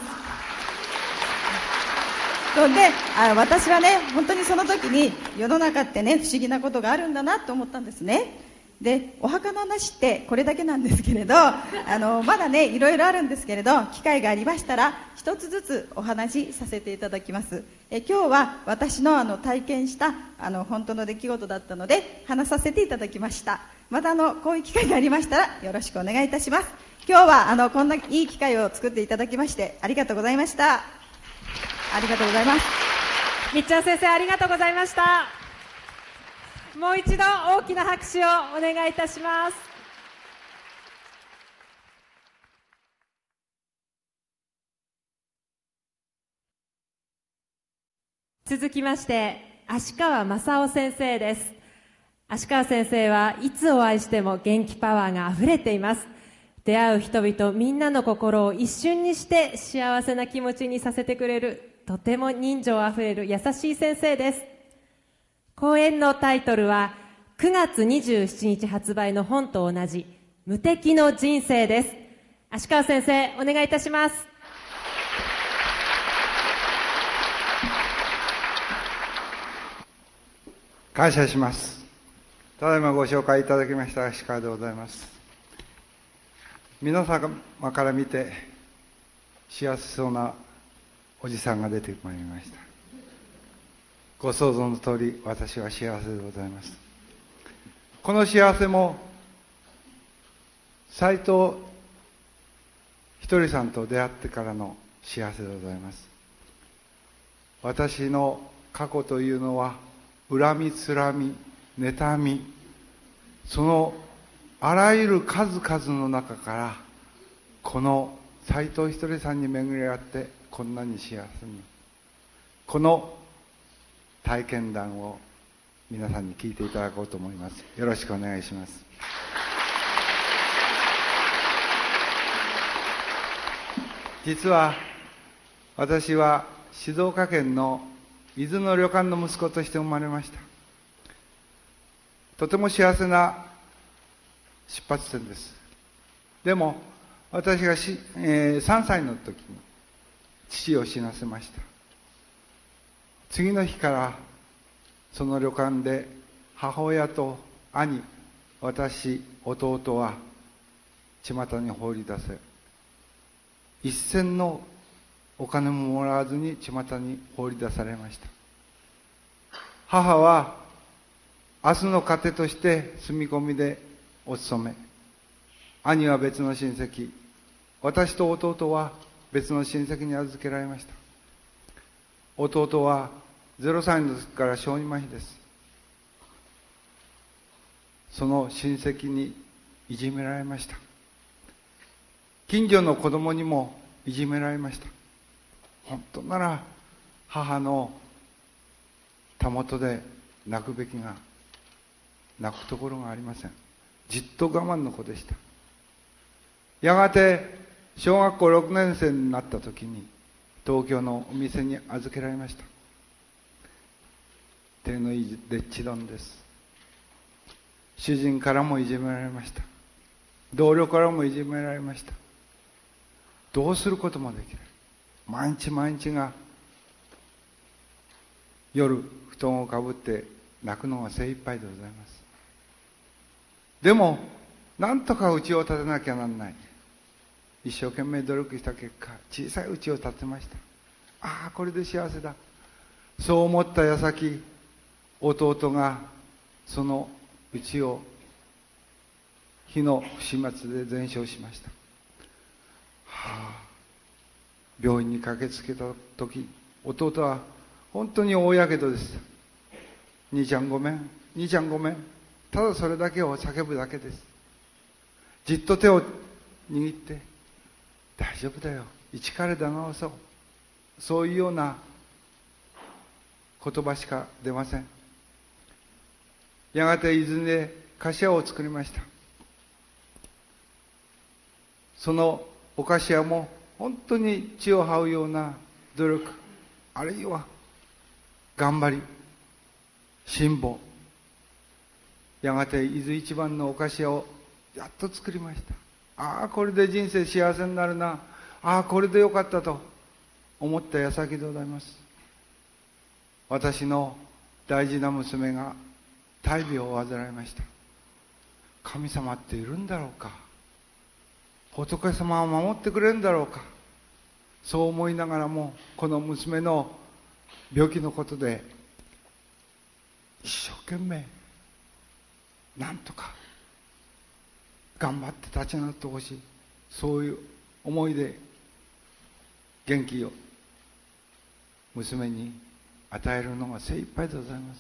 それであ私はね本当にその時に世の中ってね不思議なことがあるんだなと思ったんですね。でお墓の話ってこれだけなんですけれど、あのまだねいろいろあるんですけれど、機会がありましたら一つずつお話しさせていただきます。え今日は私のあの体験したあの本当の出来事だったので話させていただきました。またあのこういう機会がありましたらよろしくお願いいたします。今日はあのこんないい機会を作っていただきましてありがとうございました。ありがとうございます。 みっちゃん先生、ありがとうございました。もう一度大きな拍手をお願いいたします。続きまして芦川正夫先生です。芦川先生はいつお会いしても元気パワーがあふれています。出会う人々みんなの心を一瞬にして幸せな気持ちにさせてくれる、とても人情あふれる優しい先生です。講演のタイトルはくがつにじゅうしちにち発売の本と同じ無敵の人生です。芦川先生、お願いいたします。 感謝します。 ただいまご紹介いただきました石川でございます。皆様から見て幸せそうなおじさんが出てまいりました。ご想像の通り、私は幸せでございます。この幸せも斉藤ひとりさんと出会ってからの幸せでございます。私の過去というのは恨みつらみ妬み、そのあらゆる数々の中からこの斉藤ひとりさんに巡り合ってこんなに幸せに、この体験談を皆さんに聞いていただこうと思います。よろしくお願いします。実は私は静岡県の伊豆の旅館の息子として生まれました。とても幸せな出発点です。でも私がし、えー、さんさいの時に父を死なせました。次の日からその旅館で母親と兄、私、弟は巷に放り出せ、一銭のお金ももらわずに巷に放り出されました。母は明日の糧として住み込みでお勤め、兄は別の親戚、私と弟は別の親戚に預けられました。弟はゼロさいの時から小児麻痺です。その親戚にいじめられました。近所の子供にもいじめられました。本当なら母のたもとで泣くべきが泣くところがありません。じっと我慢の子でした。やがて小学校ろくねん生になった時に東京のお店に預けられました。手のいいでっち丼です。主人からもいじめられました。同僚からもいじめられました。どうすることもできない。毎日毎日が夜布団をかぶって泣くのが精一杯でございます。でもなんとか家を建てなきゃなんない。一生懸命努力した結果、小さい家を建てました。ああ、これで幸せだ、そう思った矢先、弟がその家を火の不始末で全焼しました。はあ、病院に駆けつけた時、弟は本当に大やけどです。兄ちゃんごめん、兄ちゃんごめん、ただそれだけを叫ぶだけです。じっと手を握って、大丈夫だよ、一から出直そう、そういうような言葉しか出ません。やがて伊豆で菓子屋を作りました。そのお菓子屋も本当に血を這うような努力、あるいは頑張り、辛抱、やがて伊豆一番のお菓子屋をやっと作りました。ああ、これで人生幸せになるな、ああ、これでよかったと思った矢先でございます。私の大事な娘が大病を患いました。神様っているんだろうか、仏様は守ってくれるんだろうか、そう思いながらも、この娘の病気のことで一生懸命なんとか頑張って立ち直ってほしい、そういう思いで元気を娘に与えるのが精一杯でございます。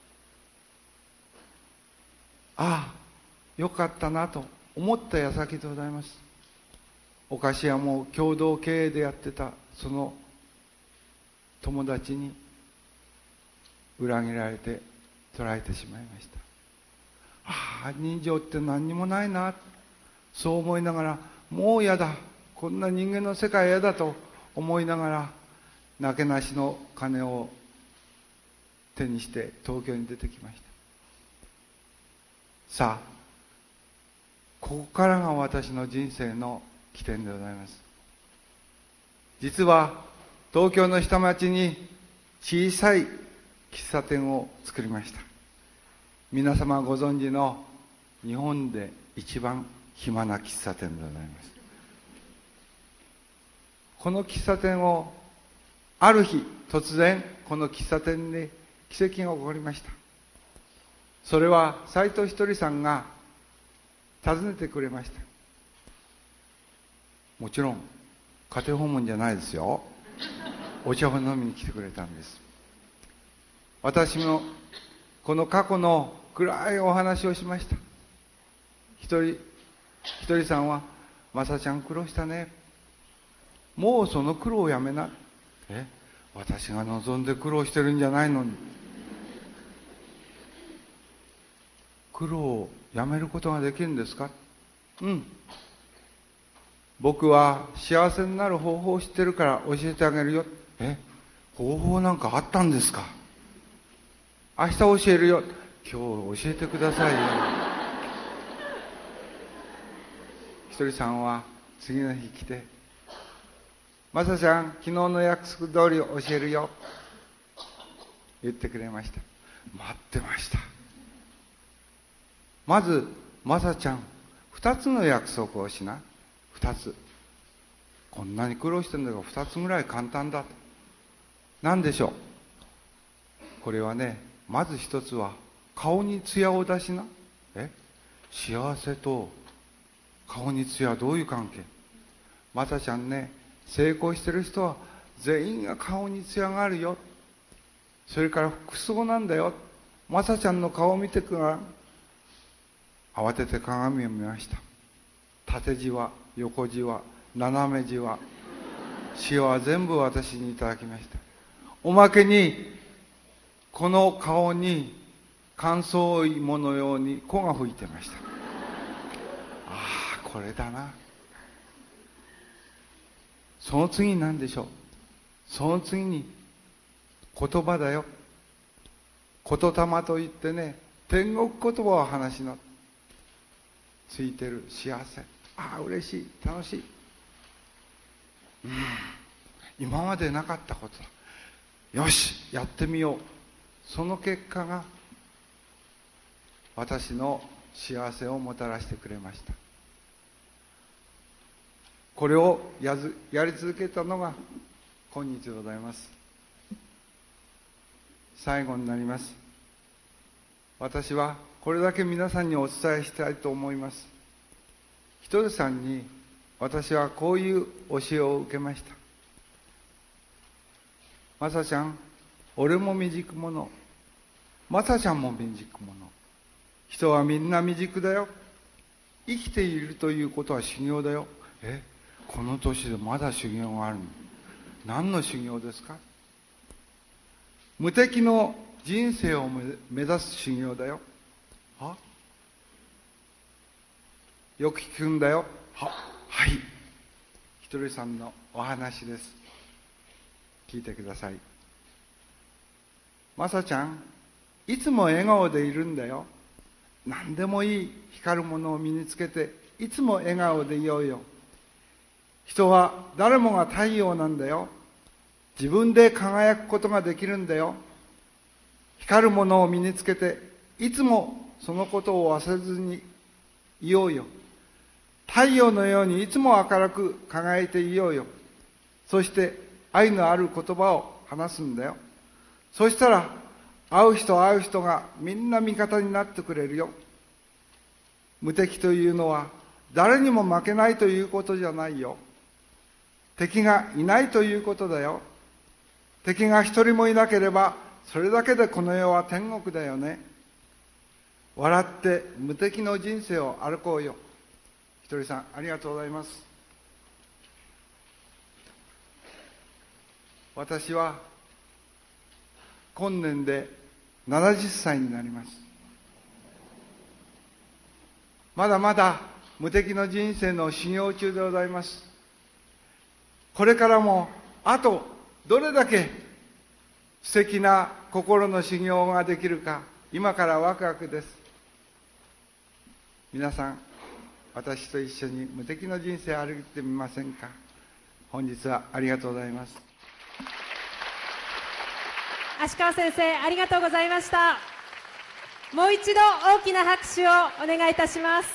ああ、よかったなと思った矢先でございます。お菓子屋も共同経営でやってたその友達に裏切られて捕らえてしまいました。ああ、人情って何にもないな、そう思いながら、もう嫌だ、こんな人間の世界嫌だと思いながら、なけなしの金を手にして東京に出てきました。さあ、ここからが私の人生の起点でございます。実は東京の下町に小さい喫茶店を作りました。 皆様ご存知の日本で一番暇な喫茶店でございます。この喫茶店をある日突然この喫茶店で奇跡が起こりました。それは斎藤ひとりさんが訪ねてくれました。もちろん家庭訪問じゃないですよ。お茶を飲みに来てくれたんです。私もこの過去の暗いお話をしました。ひとりひとりさんは「まさちゃん苦労したね、もうその苦労をやめな」え私が望んで苦労してるんじゃないのに、苦労をやめることができるんですか。うん、僕は幸せになる方法を知ってるから教えてあげるよ。え方法なんかあったんですか。明日教えるよ。今日教えてくださいよ。ひとりさんは次の日来て、まさちゃん昨日の約束通り教えるよ言ってくれました。待ってました。まずまさちゃん二つの約束をしな。二つ。こんなに苦労してるんだから二つぐらい簡単だと。何でしょう。これはね、まず一つは顔に艶を出しな。え幸せと顔に艶はどういう関係。まさちゃんね、成功してる人は全員が顔に艶があるよ。それから服装なんだよ。まさちゃんの顔を見てくら。慌てて鏡を見ました。縦じわ、横じわ、斜めじわ、しわは全部私にいただきました。おまけにこの顔に乾燥芋のように粉が吹いてました。ああこれだな。その次に何でしょう。その次に言葉だよ。言霊といってね、天国言葉を話のついてる幸せ。ああ嬉しい、楽しい。うん、今までなかったことだ。よしやってみよう。その結果が私の幸せをもたらしてくれました。これをやずやり続けたのが今日でございます。最後になります。私はこれだけ皆さんにお伝えしたいと思います。ひとりさんに私はこういう教えを受けました。まさちゃん、俺も未熟者、まさちゃんも未熟者。人はみんな未熟だよ。生きているということは修行だよ。え、この年でまだ修行があるの。何の修行ですか。無敵の人生を目指す修行だよ。はよく聞くんだよ。は、はい。ひとりさんのお話です。聞いてください。まさちゃん、いつも笑顔でいるんだよ。何でもいい光るものを身につけて、いつも笑顔でいようよ。人は誰もが太陽なんだよ。自分で輝くことができるんだよ。光るものを身につけて、いつもそのことを忘れずにいようよ。太陽のようにいつも明るく輝いていようよ。そして愛のある言葉を話すんだよ。そしたら会う人会う人がみんな味方になってくれるよ。無敵というのは誰にも負けないということじゃないよ。敵がいないということだよ。敵が一人もいなければそれだけでこの世は天国だよね。笑って無敵の人生を歩こうよ。ひとりさん、ありがとうございます。私は今年でななじゅっさいになります。まだまだ無敵の人生の修行中でございます。これからもあとどれだけ素敵な心の修行ができるか、今からワクワクです。皆さん、私と一緒に無敵の人生を歩いてみませんか。本日はありがとうございます。 芦川先生、ありがとうございました。 もう一度大きな拍手をお願いいたします。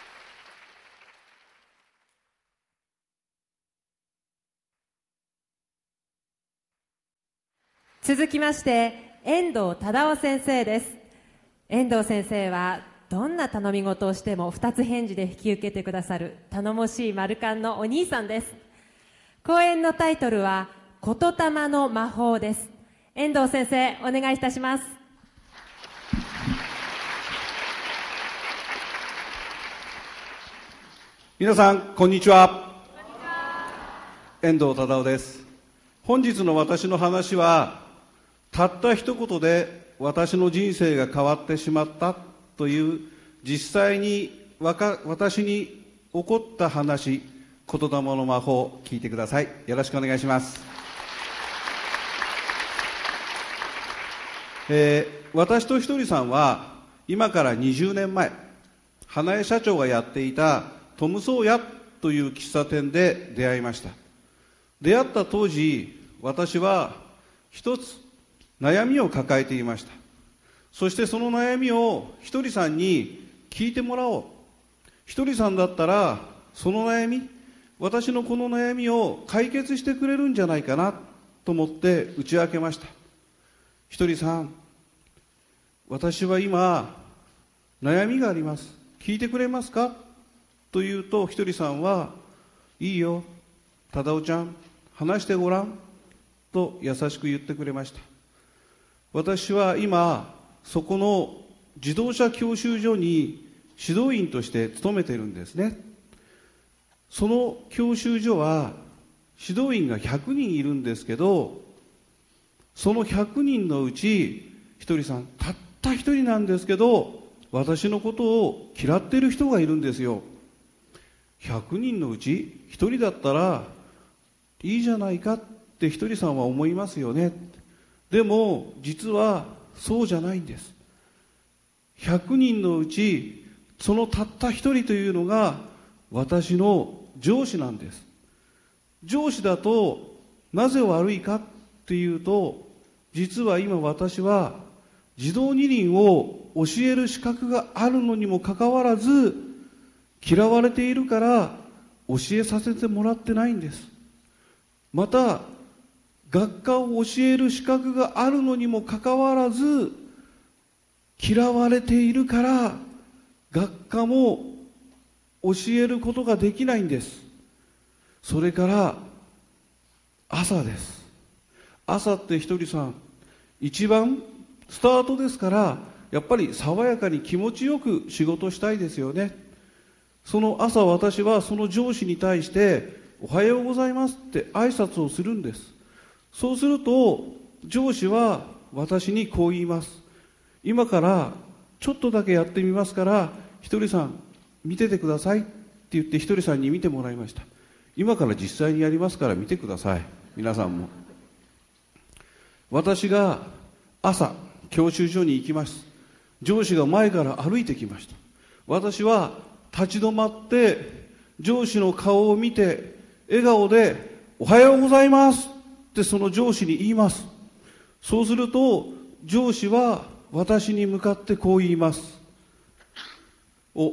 続きまして遠藤忠夫先生です。遠藤先生はどんな頼み事をしても二つ返事で引き受けてくださる頼もしいマルカンのお兄さんです。講演のタイトルは言霊の魔法です。遠藤先生、お願いいたします。 皆さんこんにちは。遠藤忠夫です。本日の私の話はたった一言で私の人生が変わってしまったという実際にわか私に起こった話、言霊の魔法、聞いてください。よろしくお願いします。えー、私とひとりさんは今からにじゅうねんまえ、花江社長がやっていたトムソーヤという喫茶店で出会いました。出会った当時、私は一つ悩みを抱えていました。そしてその悩みをひとりさんに聞いてもらおう。ひとりさんだったらその悩み、私のこの悩みを解決してくれるんじゃないかなと思って打ち明けました。ひとりさん、私は今悩みがあります。聞いてくれますかと言うと、ひとりさんは、いいよ、忠夫ちゃん、話してごらんと優しく言ってくれました。私は今そこの自動車教習所に指導員として勤めているんですね。その教習所は指導員がひゃくにんいるんですけど、そのひゃくにんのうちひとりさん、たったひとりなんですけど、私のことを嫌っている人がいるんですよ。ひゃくにんのうちひとりだったらいいじゃないかってひとりさんは思いますよね。でも実はそうじゃないんです。ひゃくにんのうちそのたったひとりというのが私の上司なんです。上司だとなぜ悪いかっていうと、実は今私は自動二輪を教える資格があるのにもかかわらず、嫌われているから教えさせてもらってないんです。また学科を教える資格があるのにもかかわらず、嫌われているから学科も教えることができないんです。それから朝です。朝ってひとりさん、一番スタートですから、やっぱり爽やかに気持ちよく仕事したいですよね。その朝、私はその上司に対しておはようございますって挨拶をするんです。そうすると上司は私にこう言います。今からちょっとだけやってみますから、ひとりさん見ててくださいって言ってひとりさんに見てもらいました。今から実際にやりますから見てください、皆さんも。私が朝教習所に行きます。上司が前から歩いてきました。私は立ち止まって上司の顔を見て笑顔でおはようございますってその上司に言います。そうすると上司は私に向かってこう言います。お、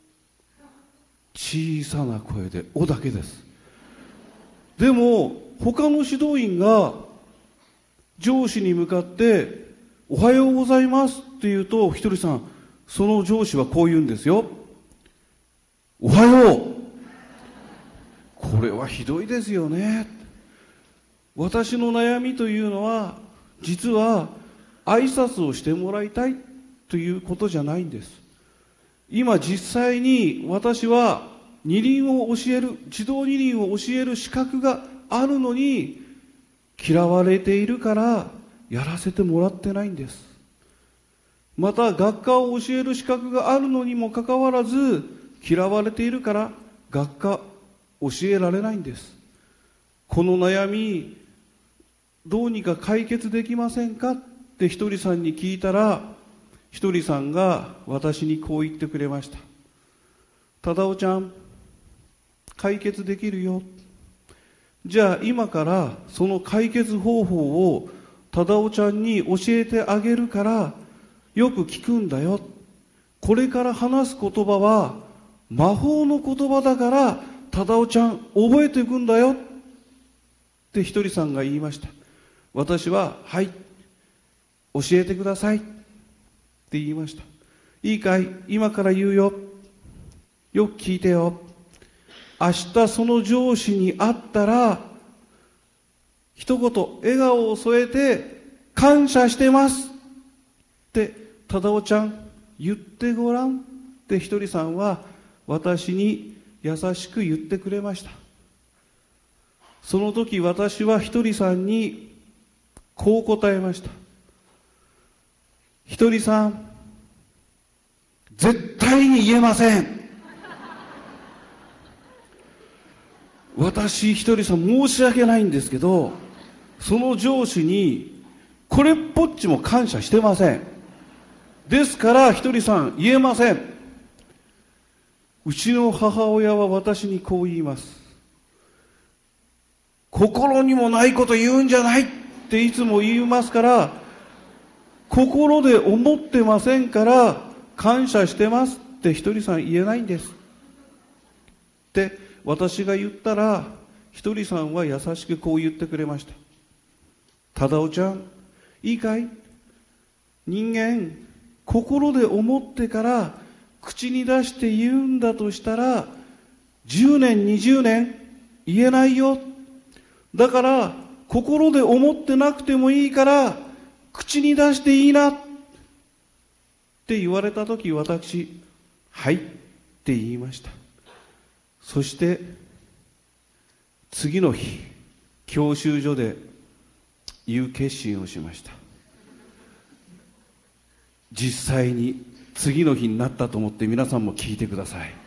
小さな声でおだけです。でも他の指導員が上司に向かっておはようございますって言うと、ひとりさん、その上司はこう言うんですよ。おはよう。これはひどいですよね。私の悩みというのは、実は挨拶をしてもらいたいということじゃないんです。今実際に私は二輪を教える、自動二輪を教える資格があるのに、嫌われているからやらせてもらってないんです。また学科を教える資格があるのにもかかわらず、嫌われているから学科教えられないんです。この悩みどうにか解決できませんかってひとりさんに聞いたら、ひとりさんが私にこう言ってくれました。忠夫ちゃん、解決できるよ。じゃあ今からその解決方法を忠夫ちゃんに教えてあげるから、 よく聞くんだよ。これから話す言葉は魔法の言葉だから、忠夫ちゃん覚えていくんだよってひとりさんが言いました。私は、はい、教えてくださいって言いました。いいかい、今から言うよ。よく聞いてよ。明日その上司に会ったら、一言笑顔を添えて、感謝してますって忠夫ちゃん言ってごらんってひとりさんは私に優しく言ってくれました。その時私はひとりさんにこう答えました。ひとりさん、絶対に言えません。私ひとりさん申し訳ないんですけど、その上司にこれっぽっちも感謝してません。ですからひとりさん言えません。うちの母親は私にこう言います。心にもないこと言うんじゃないっていつも言いますから、心で思ってませんから感謝してますってひとりさん言えないんですって私が言ったら、ひとりさんは優しくこう言ってくれました。忠夫ちゃん、いいかい、人間心で思ってから口に出して言うんだとしたらじゅうねんにじゅうねん言えないよ。だから心で思ってなくてもいいから口に出していいなって言われた時、私、はいって言いました。そして次の日、教習所で言う決心をしました。実際に次の日になったと思って皆さんも聞いてください。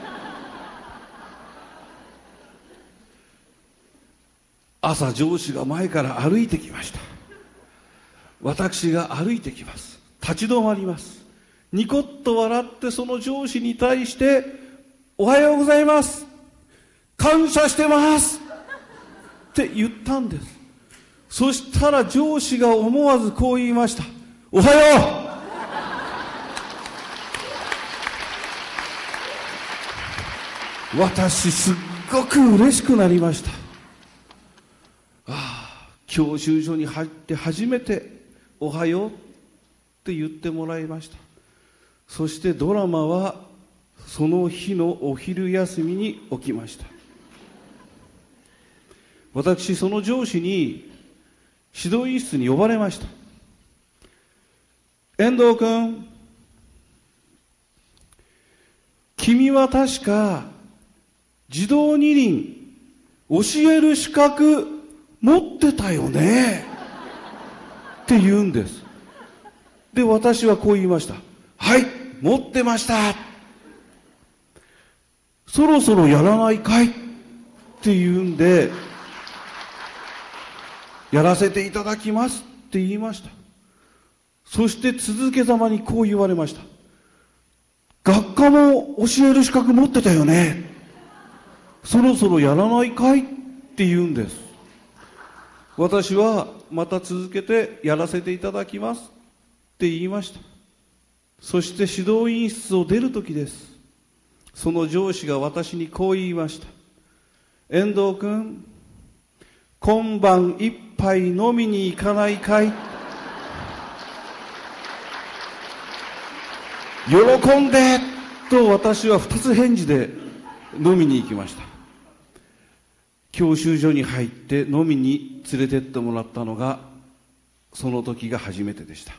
朝上司が前から歩いてきました。私が歩いてきます。立ち止まります。ニコッと笑ってその上司に対して、おはようございます、感謝してますって言ったんです。そしたら上司が思わずこう言いました。おはよう。私すっごく嬉しくなりました。ああ、教習所に入って初めておはようって言ってもらいました。そしてドラマはその日のお昼休みに起きました。私その上司に指導員室に呼ばれました。遠藤君、君は確か自動二輪教える資格持ってたよねって言うんです。で、私はこう言いました。はい、持ってました。そろそろやらないかいって言うんで、やらせていただきますって言いました。そして続けざまにこう言われました。学科も教える資格持ってたよね。そろそろやらないかいって言うんです。私はまた続けてやらせていただきますって言いました。そして指導員室を出るときです。その上司が私にこう言いました。遠藤君、今晩一杯飲みに行かないかい。喜んでと私は二つ返事で飲みに行きました。教習所に入って飲みに連れてってもらったのがその時が初めてでした。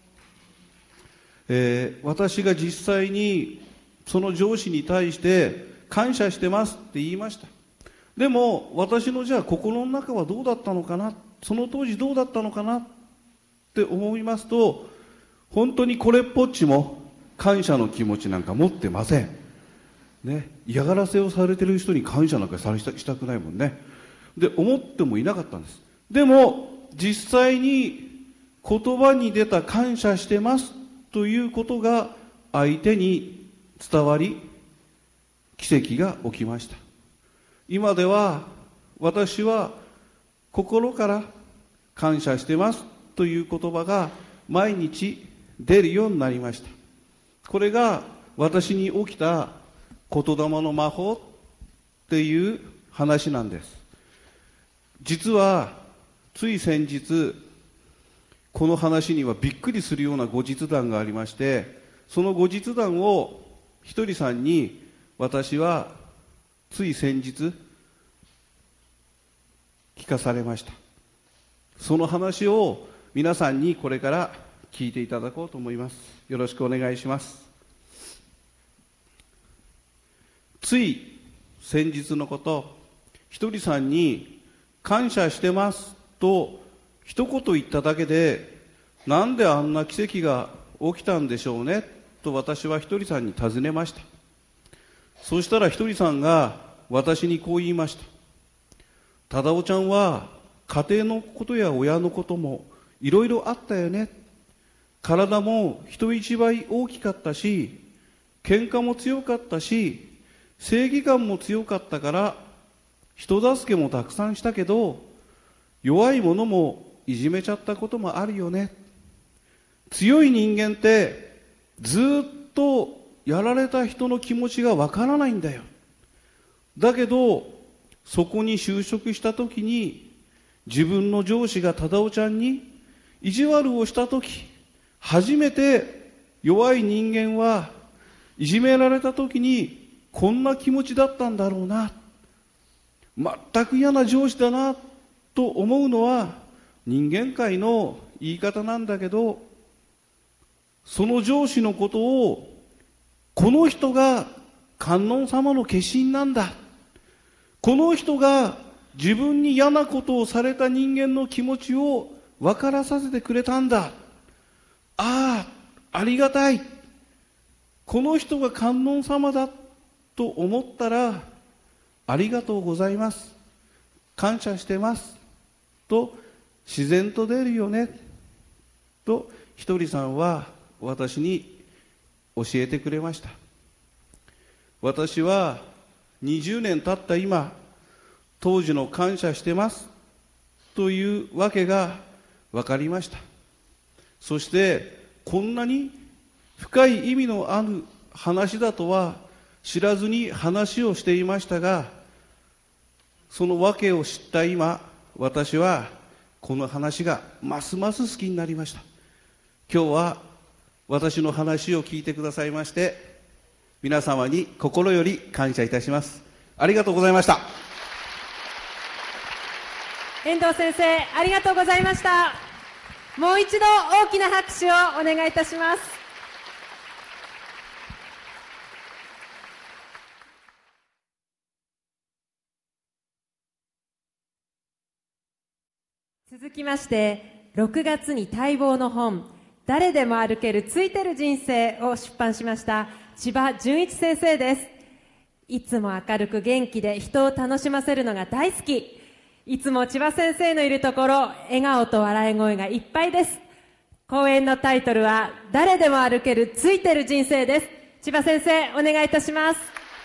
えー、私が実際にその上司に対して感謝してますって言いました。でも私のじゃあ心の中はどうだったのかな、その当時どうだったのかなって思いますと、本当にこれっぽっちも感謝の気持ちなんか持ってません、ね、嫌がらせをされてる人に感謝なんかされたしたくないもんね。で、思ってもいなかったんです。でも実際に言葉に出た感謝してますということが相手に伝わり、奇跡が起きました。今では私は心から感謝してますという言葉が毎日出るようになりました。これが私に起きた言霊の魔法っていう話なんです。実はつい先日、この話にはびっくりするような後日談がありまして、その後日談をひとりさんに私はつい先日聞かされました。その話を皆さんにこれから聞いていただこうと思います。よろしくお願いします。つい先日のこと、ひとりさんに感謝してますと一言言っただけで、なんであんな奇跡が起きたんでしょうねと私はひとりさんに尋ねました。そうしたらひとりさんが私にこう言いました。忠夫ちゃんは家庭のことや親のこともいろいろあったよね。体も人一倍大きかったし、喧嘩も強かったし、正義感も強かったから人助けもたくさんしたけど、弱い者もいじめちゃったこともあるよね。強い人間ってずっとやられた人の気持ちがわからないんだよ。だけどそこに就職した時に、自分の上司が忠夫ちゃんに意地悪をした時、初めて弱い人間はいじめられた時にこんな気持ちだったんだろうな、全く嫌な上司だなと思うのは人間界の言い方なんだけど、その上司のことをこの人が観音様の化身なんだ、この人が自分に嫌なことをされた人間の気持ちを分からさせてくれたんだ、ああありがたい、この人が観音様だと思ったら、ありがとうございます、感謝してますと自然と出るよねとひとりさんは私に教えてくれました。私はにじゅうねん経った今、当時の感謝してますというわけが分かりました。そしてこんなに深い意味のある話だとは知らずに話をしていましたが、その訳を知った今、私はこの話がますます好きになりました。今日は私の話を聞いてくださいまして皆様に心より感謝いたします。ありがとうございました。 遠藤先生、ありがとうございました。もう一度大きな拍手をお願いいたします。続きましてろくがつに待望の本、誰でも歩けるついてる人生を出版しました千葉純一先生です。いつも明るく元気で人を楽しませるのが大好き。いつも千葉先生のいるところ、笑顔と笑い声がいっぱいです。講演のタイトルは誰でも歩けるついてる人生です。千葉先生、お願いいたします。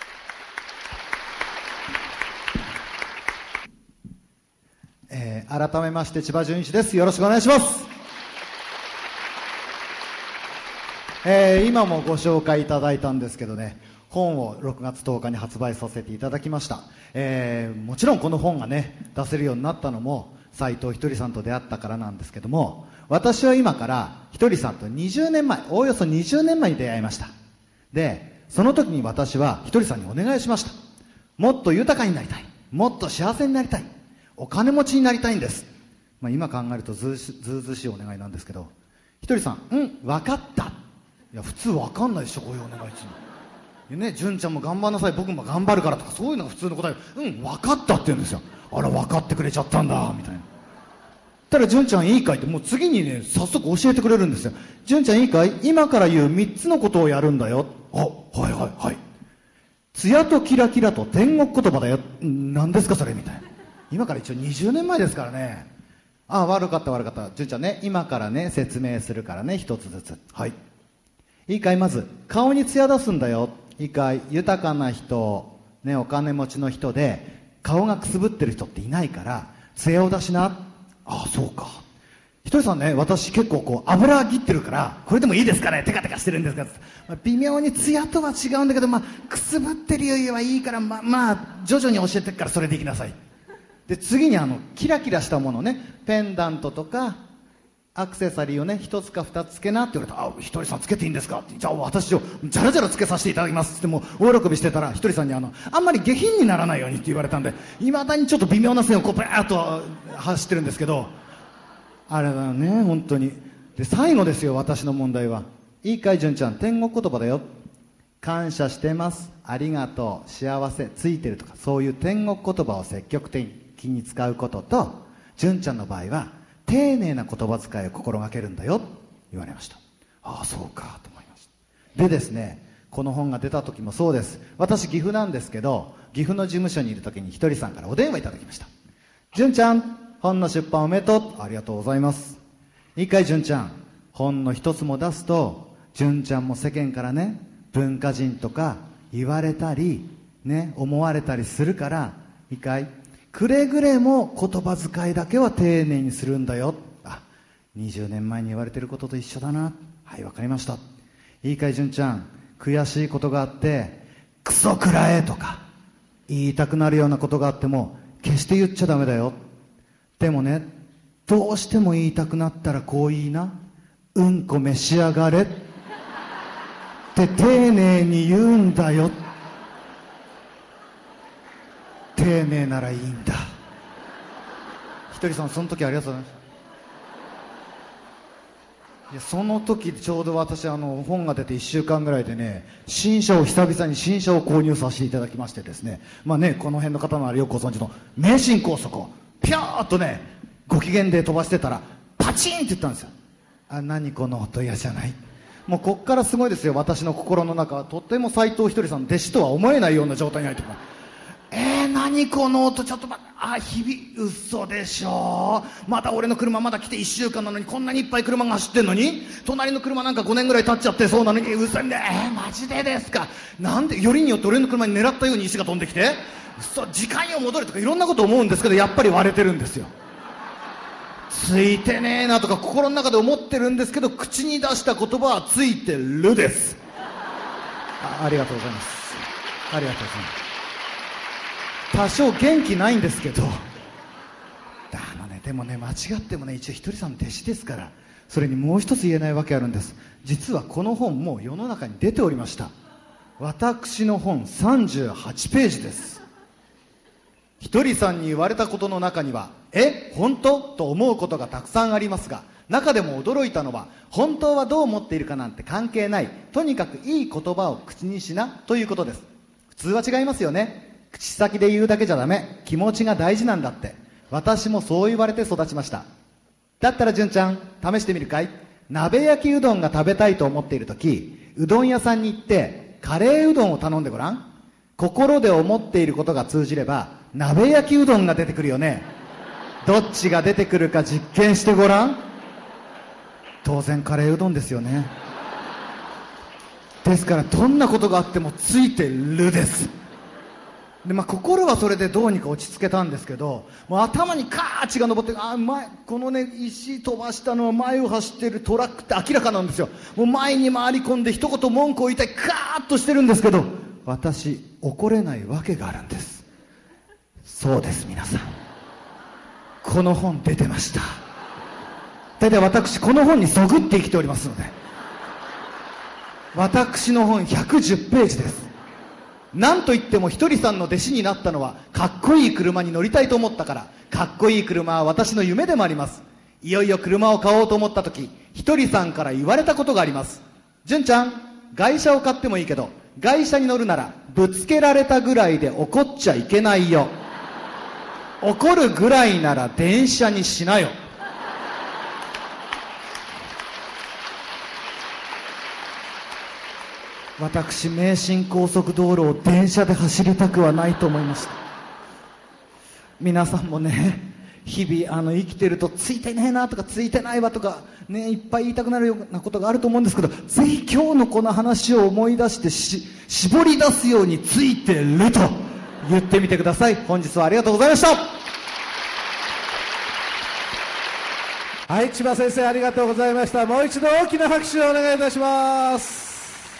えー、改めまして千葉純一です。よろしくお願いします。えー、今もご紹介いただいたんですけどね、本をろくがつとおかに発売させていただきました。えー、もちろんこの本がね出せるようになったのも斉藤ひとりさんと出会ったからなんですけども、私は今からひとりさんとにじゅうねんまえ、おおよそにじゅうねんまえに出会いました。でその時に私はひとりさんにお願いしました。もっと豊かになりたい、もっと幸せになりたい、お金持ちになりたいんです。まあ、今考えるとずうずうずうしいお願いなんですけど、ひとりさん、うん分かった。いや普通分かんないでしょ、こういうお願いってね、純ちゃんも頑張んなさい、僕も頑張るからとか、そういうのが普通の答え。うん分かったって言うんですよ。あら分かってくれちゃったんだみたいな。たら純ちゃんいいかいって、もう次にね早速教えてくれるんですよ。純ちゃんいいかい、今から言うみっつのことをやるんだよ。あ、はいはいはい。艶とキラキラと天国言葉だよ。何ですかそれみたいな。今から一応にじゅうねんまえですからね。あ、悪かった悪かった。純ちゃんね、今からね説明するからね、一つずつ。はい。いいかい、まず顔に艶出すんだよ。いいかい、豊かな人、ね、お金持ちの人で顔がくすぶってる人っていないから艶を出しな。ああそうか。 ひとりさんね、私結構こう油切ってるからこれでもいいですかね、テカテカしてるんですか、まあ、微妙にツヤとは違うんだけど、まあ、くすぶってるよりはいいから、まあ、まあ徐々に教えてくからそれでいきなさい。で次にあのキラキラしたものね、ペンダントとかアクセサリーをね一つか二つつけなって言われた。あ、ひとりさんつけていいんですかって。じゃあ私をじゃらじゃらつけさせていただきますってもう大喜びしてたら、ひとりさんにあのあんまり下品にならないようにって言われたんで、いまだにちょっと微妙な線をこうブーッと走ってるんですけど、あれだよね本当に。で最後ですよ、私の問題は。いいかい純ちゃん、天国言葉だよ。感謝してます、ありがとう、幸せ、ついてるとか、そういう天国言葉を積極的に使うことと、純ちゃんの場合は丁寧な言葉遣いを心がけるんだよ言われました。ああそうかと思いました。でですね、この本が出た時もそうです。私岐阜なんですけど、岐阜の事務所にいる時にひとりさんからお電話いただきました。純ちゃん、本の出版おめでとう。ありがとうございます。いいかい純ちゃん、本の一つも出すと純ちゃんも世間からね文化人とか言われたりね思われたりするから、いいかい、くれぐれも言葉遣いだけは丁寧にするんだよ。あ、にじゅうねんまえに言われてることと一緒だな。はい、わかりました。いいかい純ちゃん、悔しいことがあってクソくらえとか言いたくなるようなことがあっても決して言っちゃダメだよ。でもね、どうしても言いたくなったらこう言いな。うんこ召し上がれって丁寧に言うんだよ。丁寧ならいいんだ。ひとりさん、その時ありがとうございました。いやその時ちょうど私あの本が出ていっしゅうかんぐらいでね、新車を久々に新車を購入させていただきましてですね、まあね、この辺の方ならよくご存知の名神高速をピャーッとねご機嫌で飛ばしてたらパチンって言ったんですよ。あ、何この音嫌じゃない。もうこっからすごいですよ。私の心の中はとっても斎藤ひとりさんの弟子とは思えないような状態に入ってくる。えー、何この音、ちょっと待って、あ、日々、嘘でしょ。まだ俺の車まだ来ていっしゅうかんなのにこんなにいっぱい車が走ってんのに、隣の車なんかごねんぐらい経っちゃってそうなのに、嘘んで、えー、マジでですか。なんで、よりによって俺の車に狙ったように石が飛んできて、嘘、時間よ戻れとかいろんなこと思うんですけど、やっぱり割れてるんですよ。ついてねえなとか心の中で思ってるんですけど、口に出した言葉はついてるです。 あ, ありがとうございます。ありがとうございます。多少元気ないんですけど、あのね、でもね、間違ってもね、一応ひとりさんの弟子ですから、それにもう一つ言えないわけあるんです。実はこの本も世の中に出ておりました。私の本さんじゅうはちページです。ひとりさんに言われたことの中には、え、本当と思うことがたくさんありますが、中でも驚いたのは、本当はどう思っているかなんて関係ない、とにかくいい言葉を口にしなということです。普通は違いますよね。口先で言うだけじゃダメ、気持ちが大事なんだって。私もそう言われて育ちました。だったら純ちゃん、試してみるかい。鍋焼きうどんが食べたいと思っているとき、うどん屋さんに行ってカレーうどんを頼んでごらん。心で思っていることが通じれば鍋焼きうどんが出てくるよね。どっちが出てくるか実験してごらん。当然カレーうどんですよね。ですからどんなことがあってもついてるです。で、まあ、心はそれでどうにか落ち着けたんですけど、もう頭にカーッ血が上って、あ、前このね石飛ばしたのは前を走ってるトラックって明らかなんですよ。もう前に回り込んで一言文句を言いたい、カーッとしてるんですけど、私怒れないわけがあるんです。そうです、皆さん、この本出てました。大体私この本にそぐって生きておりますので、私の本ひゃくじゅっページです。なんといってもひとりさんの弟子になったのは、かっこいい車に乗りたいと思ったから。かっこいい車は私の夢でもあります。いよいよ車を買おうと思った時、ひとりさんから言われたことがあります。純ちゃん、外車を買ってもいいけど、外車に乗るならぶつけられたぐらいで怒っちゃいけないよ。怒るぐらいなら電車にしなよ。私、名神高速道路を電車で走りたくはないと思いました。皆さんもね、日々あの生きてるとついてねえなとかついてないわとかね、いっぱい言いたくなるようなことがあると思うんですけど、ぜひ今日のこの話を思い出してし絞り出すようについてると言ってみてください。本日はありがとうございました。 はい、千葉先生ありがとうございました。もう一度大きな拍手をお願いいたします。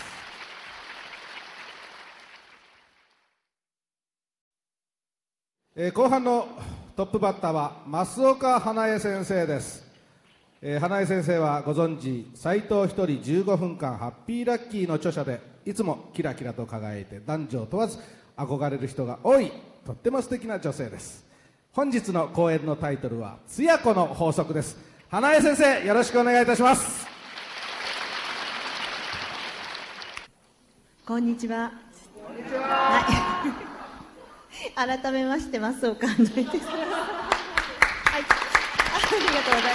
えー、後半のトップバッターは増岡花江先生です。えー、花江先生はご存知、斎藤ひとりじゅうごふんかんハッピーラッキーの著者で、いつもキラキラと輝いて男女を問わず憧れる人が多い、とっても素敵な女性です。本日の講演のタイトルはつや子の法則です。花江先生、よろしくお願いいたします。 こんにちは。こんにちは。はい、改めまして増岡花江です。はい、ありがとうございます。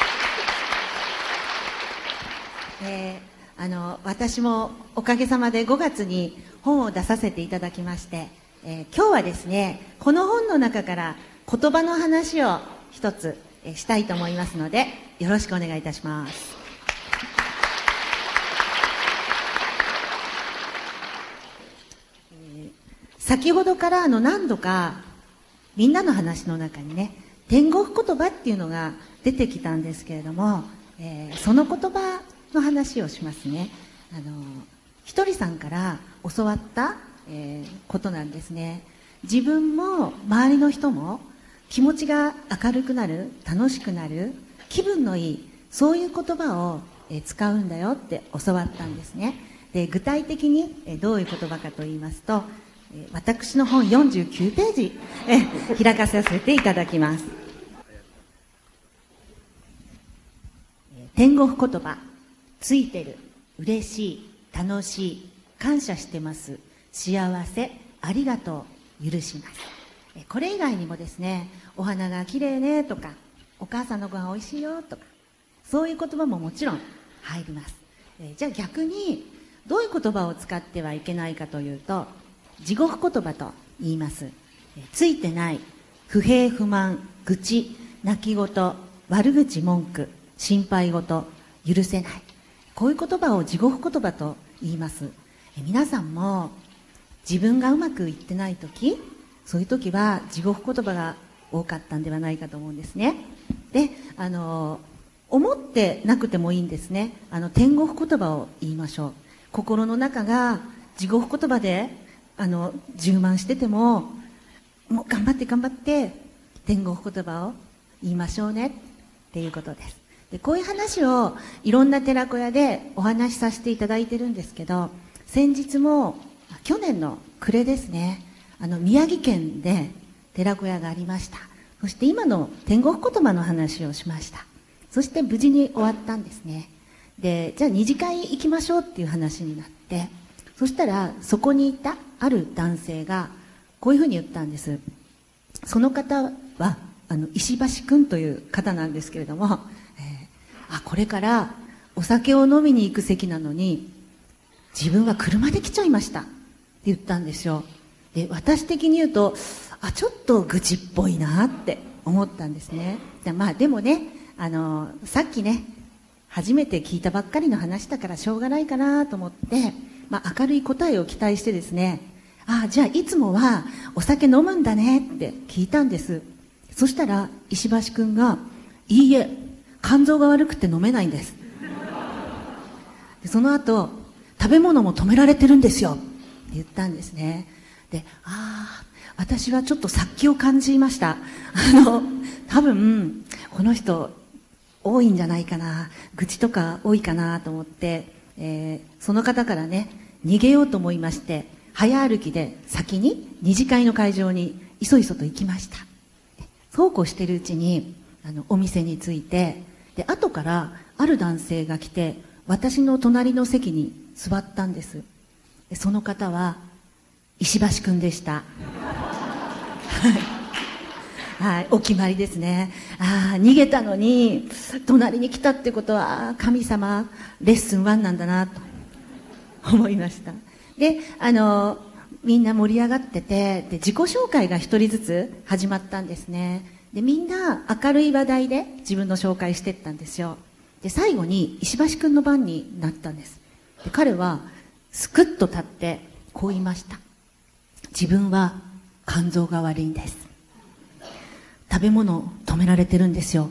えー、あの私もおかげさまでごがつに本を出させていただきまして、えー、今日はですね、この本の中から言葉の話を一つ、えー、したいと思いますので、よろしくお願いいたします。えー、先ほどからあの何度かみんなの話の中にね、天国言葉っていうのが出てきたんですけれども、えー、その言葉の話をしますね。あのひとりさんから教わった、えー、ことなんですね。自分も周りの人も気持ちが明るくなる、楽しくなる、気分のいい、そういう言葉を、えー、使うんだよって教わったんですね。で、具体的に、えー、どういう言葉かと言いますと、えー、私の本よんじゅうきゅうページ、えー、開かさせていただきます。えー、天国言葉、ついてる、嬉しい、楽しい、感謝してます、幸せ、ありがとう、許します。これ以外にもですね、お花がきれいねとか、お母さんのご飯おいしいよとか、そういう言葉ももちろん入ります。えじゃあ逆にどういう言葉を使ってはいけないかというと、地獄言葉と言います。えついてない、不平不満、愚痴、泣き言、悪口文句、心配事、許せない、こういう言葉を地獄言葉と言います。え皆さんも自分がうまくいってない時、そういう時は地獄言葉が多かったんではないかと思うんですね。で、あの思ってなくてもいいんですね。あの天国言葉を言いましょう。心の中が地獄言葉であの充満してても、もう頑張って頑張って天国言葉を言いましょうねっていうことです。で、こういう話をいろんな寺子屋でお話しさせていただいてるんですけど、先日も去年の暮れですね、あの宮城県で寺子屋がありました。そして今の天国言葉の話をしました。そして無事に終わったんですね。で、じゃあ二次会行きましょうっていう話になって、そしたらそこにいたある男性がこういうふうに言ったんです。その方はあの石橋君という方なんですけれども、あ、これからお酒を飲みに行く席なのに自分は車で来ちゃいましたって言ったんですよ。で、私的に言うと、あ、ちょっと愚痴っぽいなって思ったんですね。で、まあでもね、あのさっきね初めて聞いたばっかりの話だからしょうがないかなと思って、まあ、明るい答えを期待してですね、あ、じゃあいつもはお酒飲むんだねって聞いたんです。そしたら石橋君が、いいえ、肝臓が悪くて飲めないんです。で、その後、食べ物も止められてるんですよって言ったんですね。で、ああ、私はちょっと殺気を感じました。あの多分この人多いんじゃないかな、愚痴とか多いかなと思って、えー、その方からね逃げようと思いまして、早歩きで先に二次会の会場にいそいそと行きました。そうこうしているうちにあのお店に着いて、で後からある男性が来て私の隣の席に座ったんです。でその方は石橋君でした。はい、お決まりですね。ああ、逃げたのに隣に来たってことは神様レッスンワンなんだなと思いました。で、あのみんな盛り上がってて、で自己紹介が一人ずつ始まったんですね。でみんな明るい話題で自分の紹介していったんですよ。で最後に石橋君の番になったんです。で彼はすくっと立ってこう言いました。自分は肝臓が悪いんです。食べ物を止められてるんですよ。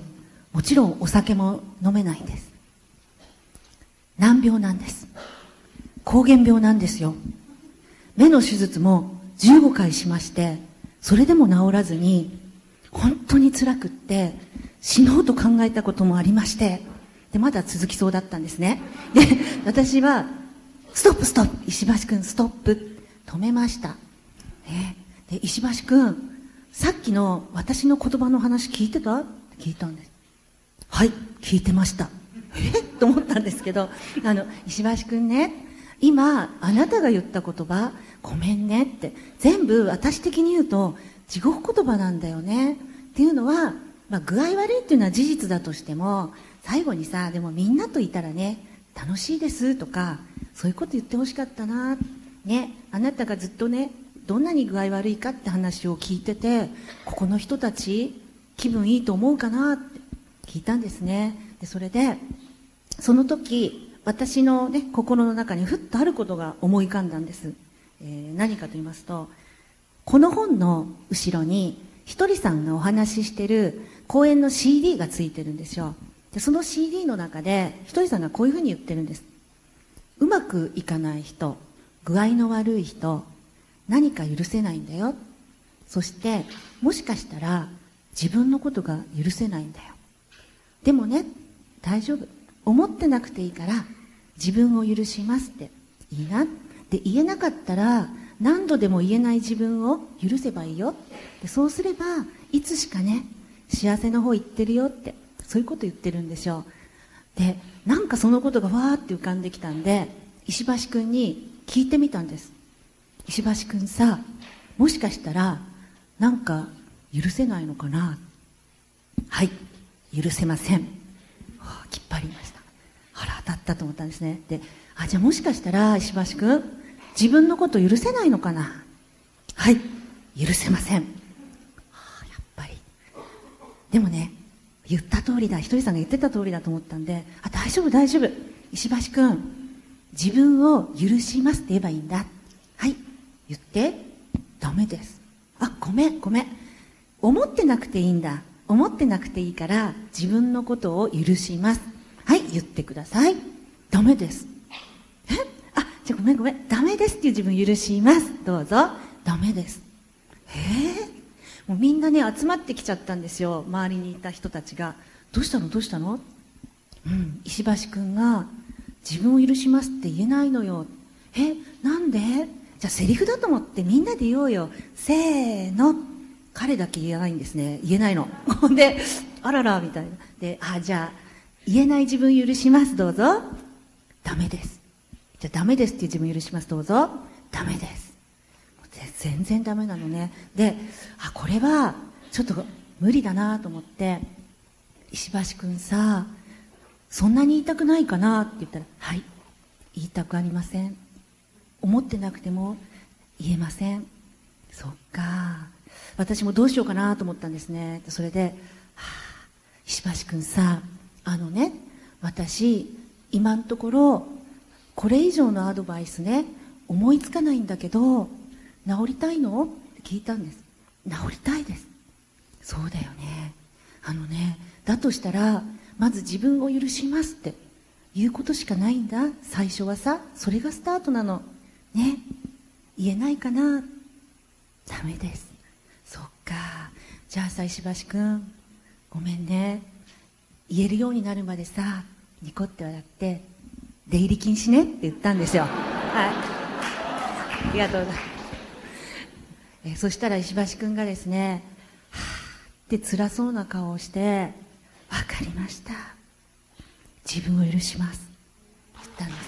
もちろんお酒も飲めないんです。難病なんです。膠原病なんですよ。目の手術もじゅうごかいしまして、それでも治らずに本当に辛くって死のうと考えたこともありまして、でまだ続きそうだったんですね。で私はストップストップ、石橋君ストップ、止めました、ね、で石橋君、さっきの私の言葉の話聞いてたって聞いたんです。はい、聞いてました。えと思ったんですけど、あの石橋君ね、今あなたが言った言葉ごめんねって全部私的に言うと地獄言葉なんだよねっていうのは、まあ、具合悪いっていうのは事実だとしても、最後にさ、でもみんなといたらね楽しいですとか、そういうこと言ってほしかったな、ね、あなたがずっとねどんなに具合悪いかって話を聞いてて、ここの人たち気分いいと思うかなって聞いたんですね。でそれでその時私の、ね、心の中にふっとあることが思い浮かんだんです、えー、何かと言いますと、この本の後ろにひとりさんがお話ししてる講演の シーディー がついてるんですよ。でその シーディー の中でひとりさんがこういうふうに言ってるんです。うまくいかない人、具合の悪い人、何か許せないんだよ。そしてもしかしたら自分のことが許せないんだよ。でもね、大丈夫、思ってなくていいから自分を許しますっていいなって言えなかったら何度でも言えない自分を許せばいいよ。でそうすればいつしかね幸せの方行ってるよって、そういうこと言ってるんですよ。でなんかそのことがわーって浮かんできたんで石橋君に聞いてみたんです。石橋君さ、もしかしたらなんか許せないのかな。はい、許せません。はあ、きっぱり言いました。あら当たったと思ったんですね。で、あ、じゃあもしかしたら石橋君自分のこと許せないのかな。はい、許せません。はあ、やっぱり。でもね、言った通りだ、ひとりさんが言ってた通りだと思ったんで、あ、大丈夫大丈夫、石橋君自分を許しますって言えばいいんだ。はい、言って。ダメです。あ、ごめんごめん、思ってなくていいんだ、思ってなくていいから自分のことを許します。はい、言ってください。ダメです。え、あ、じゃあごめんごめん、ダメですっていう自分許します。どうぞ。ダメです。へえ、もうみんなね集まってきちゃったんですよ、周りにいた人たちが。どうしたのどうしたの。うん、石橋君が自分を許しますって言えないのよ。え、なんで。じゃあセリフだと思ってみんなで言おうよ。せーの。彼だけ言えないんですね、言えないので、あららみたいな。で、あ、じゃあ言えない自分許します、どうぞ。ダメです。じゃあダメですっていう自分許します、どうぞ。ダメです。全然ダメなのね。で、あ、これはちょっと無理だなと思って、石橋君さ、そんなに言いたくないかなって言ったら、はい、言いたくありません。思ってなくても言えません。そっか、私もどうしようかなと思ったんですね。それで、はあ、石橋君さ、あのね、私今のところこれ以上のアドバイスね思いつかないんだけど、治りたいのって聞いたんです。治りたいです。そうだよね。あのね、だとしたらまず自分を許しますって言うことしかないんだ。最初はさ、それがスタートなのね。言えないかな。ダメです。そっか、じゃあさ、石橋君ごめんね、言えるようになるまでさ、ニコって笑って出入り禁止ねって言ったんですよ。はい、ありがとうございます。えそしたら石橋君がですね、はぁって辛そうな顔をして、わかりました、自分を許しますって言ったんです。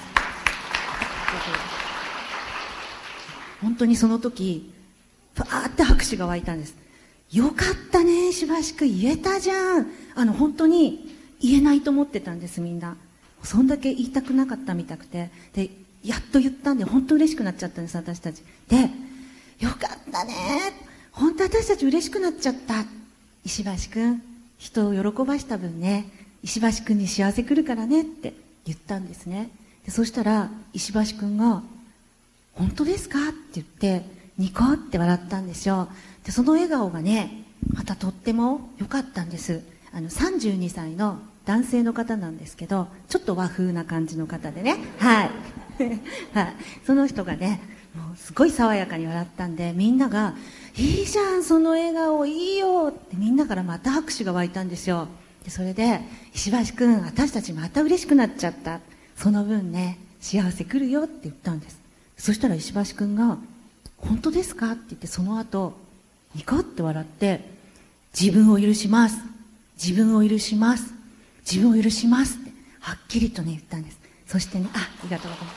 本当にその時ファーって拍手が湧いたんです。よかったね、石橋君言えたじゃん。あの本当に言えないと思ってたんです、みんな。そんだけ言いたくなかったみたくて、でやっと言ったんで本当嬉しくなっちゃったんです、私たちで。よかったね、本当私たち嬉しくなっちゃった。石橋君、人を喜ばした分ね、石橋君に幸せ来るからねって言ったんですね。でそしたら石橋君が本当ですかって言ってニコって笑ったんですよ。でその笑顔がね、またとっても良かったんです。 あのさんじゅうにさいの男性の方なんですけど、ちょっと和風な感じの方でね、はい、はい、その人がね、もうすごい爽やかに笑ったんで、みんなが「いいじゃんその笑顔、いいよ」ってみんなからまた拍手が湧いたんですよ。でそれで「石橋君、私たちまた嬉しくなっちゃった、その分ね幸せ来るよ」って言ったんです。そしたら石橋君が「本当ですか?」って言って、その後ニコって笑って「自分を許します、自分を許します、自分を許します」ってはっきりとね言ったんです。そしてね、あ、ありがとうございます。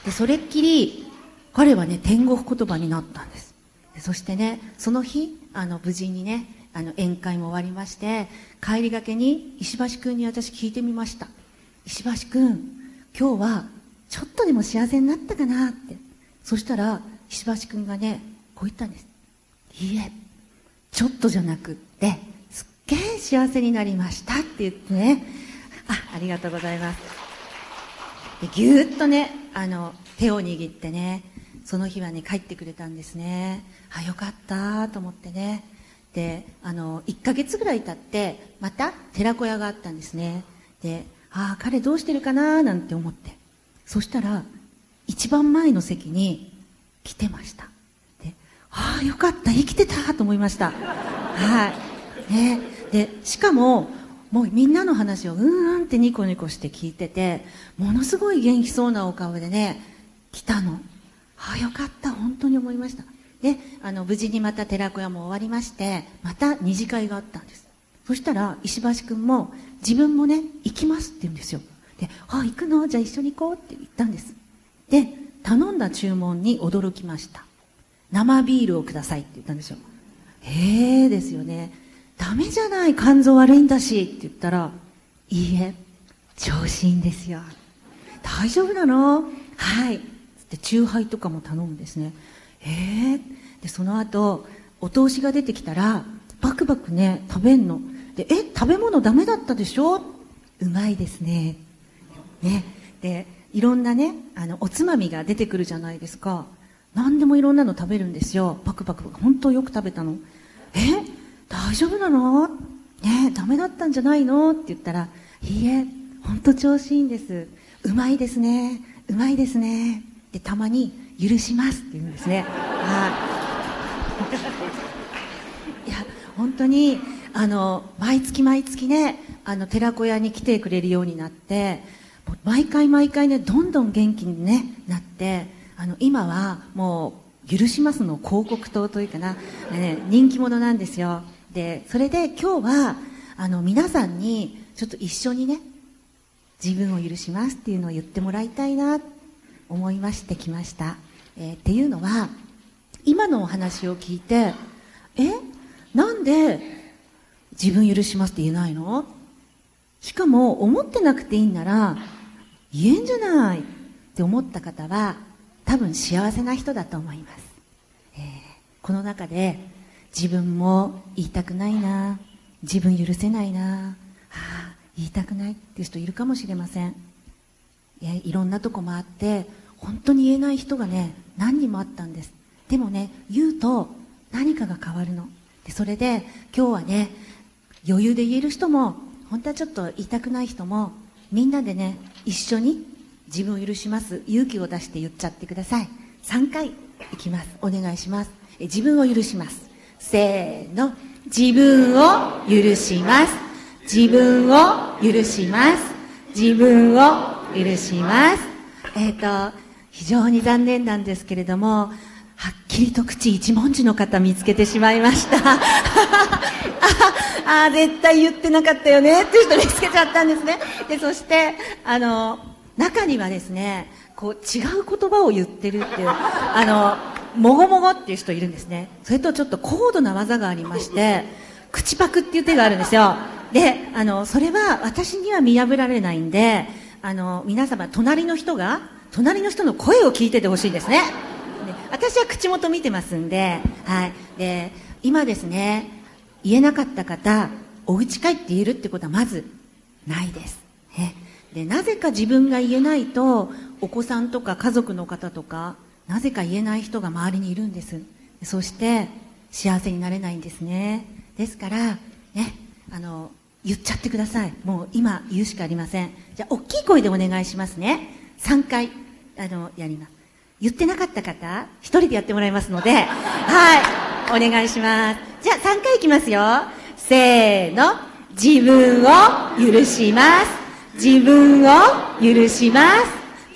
でそれっきり彼はね天国言葉になったんです。でそしてね、その日あの無事にねあの宴会も終わりまして、帰りがけに石橋君に私聞いてみました。石橋君、今日はちょっとでも幸せになったかなって。そしたら石橋君がねこう言ったんです。いいえ、ちょっとじゃなくってすっげえ幸せになりましたって言ってね、あ、ありがとうございます。でぎゅーっとねあの手を握ってね、その日はね帰ってくれたんですね。あ、よかったと思ってね。であのいっかげつぐらい経ってまた寺子屋があったんですね。で、ああ彼どうしてるかななんて思って、そしたら一番前の席に来てました。で、ああよかった、生きてたと思いました。はいね。でしかももうみんなの話をうんうんってニコニコして聞いてて、ものすごい元気そうなお顔でね来たの。ああよかった、本当に思いました。であの無事にまた寺子屋も終わりまして、また二次会があったんです。そしたら石橋君も自分もね行きますって言うんですよ。で、あ、行くの？じゃあ一緒に行こうって言ったんです。で頼んだ注文に驚きました。生ビールをくださいって言ったんですよ。へえですよね。ダメじゃない、肝臓悪いんだしって言ったら、いいえ調子いいんですよ。大丈夫なの？はいで酎ハイとかも頼むんですね。へえ。でその後お通しが出てきたらバクバクね食べんので、え食べ物ダメだったでしょ？うまいですね。ねでいろんなねあのおつまみが出てくるじゃないですか。何でもいろんなの食べるんですよ。バクバク本当よく食べたの。え大丈夫なの？ねダメだったんじゃないのって言ったら、いいえ本当調子いいんです。うまいですね、うまいですね。でたまに許しますって言うんですね。はいいや本当にあの毎月毎月ねあの寺子屋に来てくれるようになって、毎回毎回ねどんどん元気に、ね、なって、あの今はもう許しますの広告塔というかな、ね、人気者なんですよ。でそれで今日はあの皆さんにちょっと一緒にね自分を許しますっていうのを言ってもらいたいなと思いまして来ました。えー、っていうのは今のお話を聞いて、えなんで自分許しますって言えないの？しかも思ってなくていいんなら言えんじゃないって思った方は多分幸せな人だと思います。えー、この中で自分も言いたくないな、自分許せないな、はあ、言いたくないっていう人いるかもしれません。い, いろんなとこもあって本当に言えない人がね何人もあったんです。でもね言うと何かが変わるので、それで今日はね余裕で言える人も本当はちょっと言いたくない人もみんなでね一緒に自分を許します勇気を出して言っちゃってください。さんかいいきます。お願いします。え自分を許します。せーの。自分を許します。自分を許します。自分を許します。えっと非常に残念なんですけれども、はっきりと口一文字の方見つけてしまいました。ああ絶対言ってなかったよねっていう人見つけちゃったんですね。でそしてあの中にはですねこう違う言葉を言ってるっていうあのもごもごっていう人いるんですね。それとちょっと高度な技がありまして、口パクっていう手があるんですよ。であのそれは私には見破られないんで、あの皆様隣の人が隣の人の声を聞いててほしいんですね。で私は口元見てますんで、はい、で今ですね言えなかった方お家帰って言えるってことはまずないです。ね、でなぜか自分が言えないとお子さんとか家族の方とかなぜか言えない人が周りにいるんです。そして幸せになれないんですね。ですからねあの言っちゃってください。もう今言うしかありません。じゃあ大きい声でお願いしますね。さんかいあのやります。言ってなかった方一人でやってもらいますのではい、お願いします。じゃあさんかいいきますよ。せーの。自分を許します。自分を許します。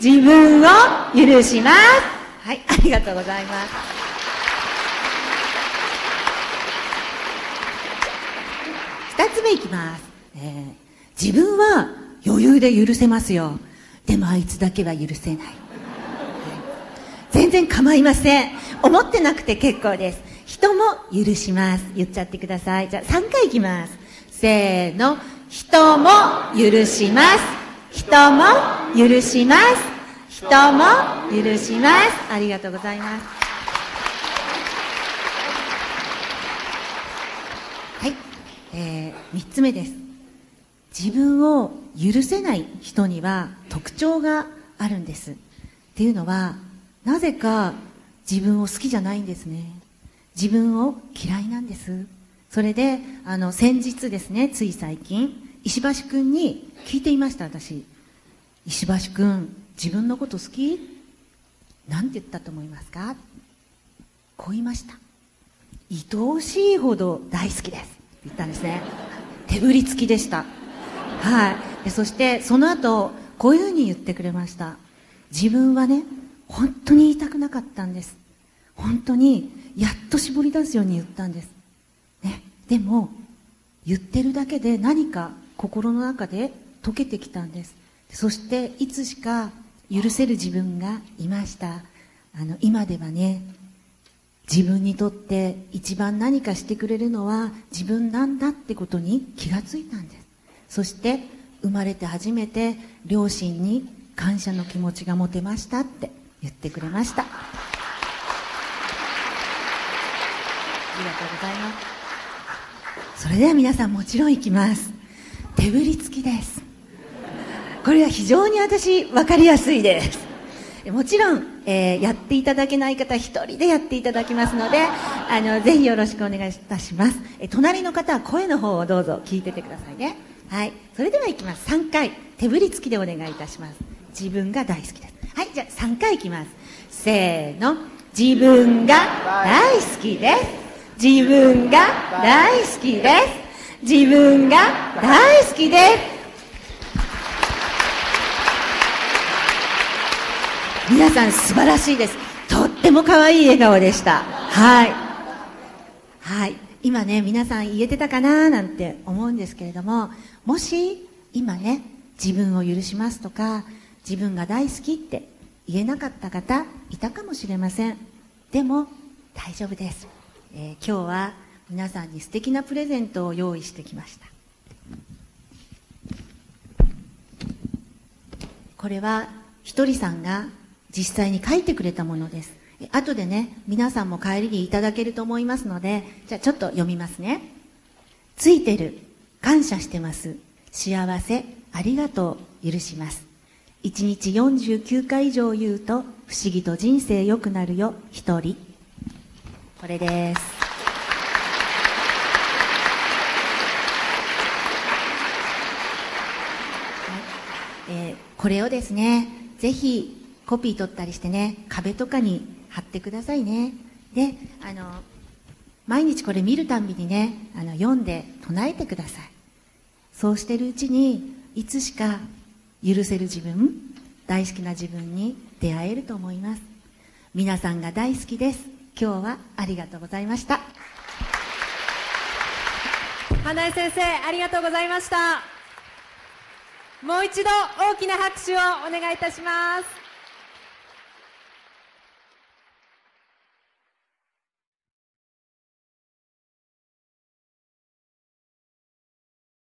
自分を許します。はい、ありがとうございます。二つ目いきます。えー、自分は余裕で許せますよ。でもあいつだけは許せない。全然構いません。思ってなくて結構です。人も許します。言っちゃってください。じゃあさんかいいきます。せーの。人も許します。人も許します。人も許します。ありがとうございます。はい、えー、みっつめです。自分を許せない人には特徴があるんです。っていうのは、なぜか自分を好きじゃないんですね。自分を嫌いなんです。それであの先日ですね、つい最近石橋君に聞いていました。私、石橋君自分のこと好き？なんて言ったと思いますか？こう言いました。愛おしいほど大好きですって言ったんですね。手振り付きでした。はい。でそしてその後こういうふうに言ってくれました。自分はね、本当に言いたくなかったんです。本当にやっと絞り出すように言ったんです、ね、でも言ってるだけで何か心の中で溶けてきたんです。そしていつしか許せる自分がいました。あの今ではね、自分にとって一番何かしてくれるのは自分なんだってことに気がついたんです。そして生まれて初めて両親に感謝の気持ちが持てましたって言ってくれました。ありがとうございます。それでは皆さんもちろんいきます。手振り付きです。これは非常に私分かりやすいです。もちろん、えー、やっていただけない方一人でやっていただきますので、あのぜひよろしくお願いいたします。え隣の方は声の方をどうぞ聞いててくださいね。はい、それではいきます。さんかい手振り付きでお願いいたします。自分が大好きです。はい、じゃあさんかいいきます。せーの。自分が大好きです。自分が大好きです。自分が大好きです。皆さん素晴らしいです。とっても可愛い笑顔でした。はい。はい。今ね、皆さん言えてたかななんて思うんですけれども、もし今ね、自分を許しますとか、自分が大好きって言えなかった方いたかもしれません。でも大丈夫です。えー、今日は皆さんに素敵なプレゼントを用意してきました。これはひとりさんが実際に書いてくれたものです。後でね、皆さんも帰りにいただけると思いますので、じゃあちょっと読みますね。ついてる、感謝してます、幸せ、ありがとう、許します。いちにちよんじゅうきゅうかい以上言うと不思議と人生良くなるよ、一人。これです。はい、えー、これをですね、ぜひコピー取ったりしてね、壁とかに貼ってくださいね。で、あの毎日これ見るたんびにね、あの読んで唱えてください。そうしてるうちにいつしか許せる自分、大好きな自分に出会えると思います。皆さんが大好きです。今日はありがとうございました。 花江先生、ありがとうございました。もう一度大きな拍手をお願いいたします。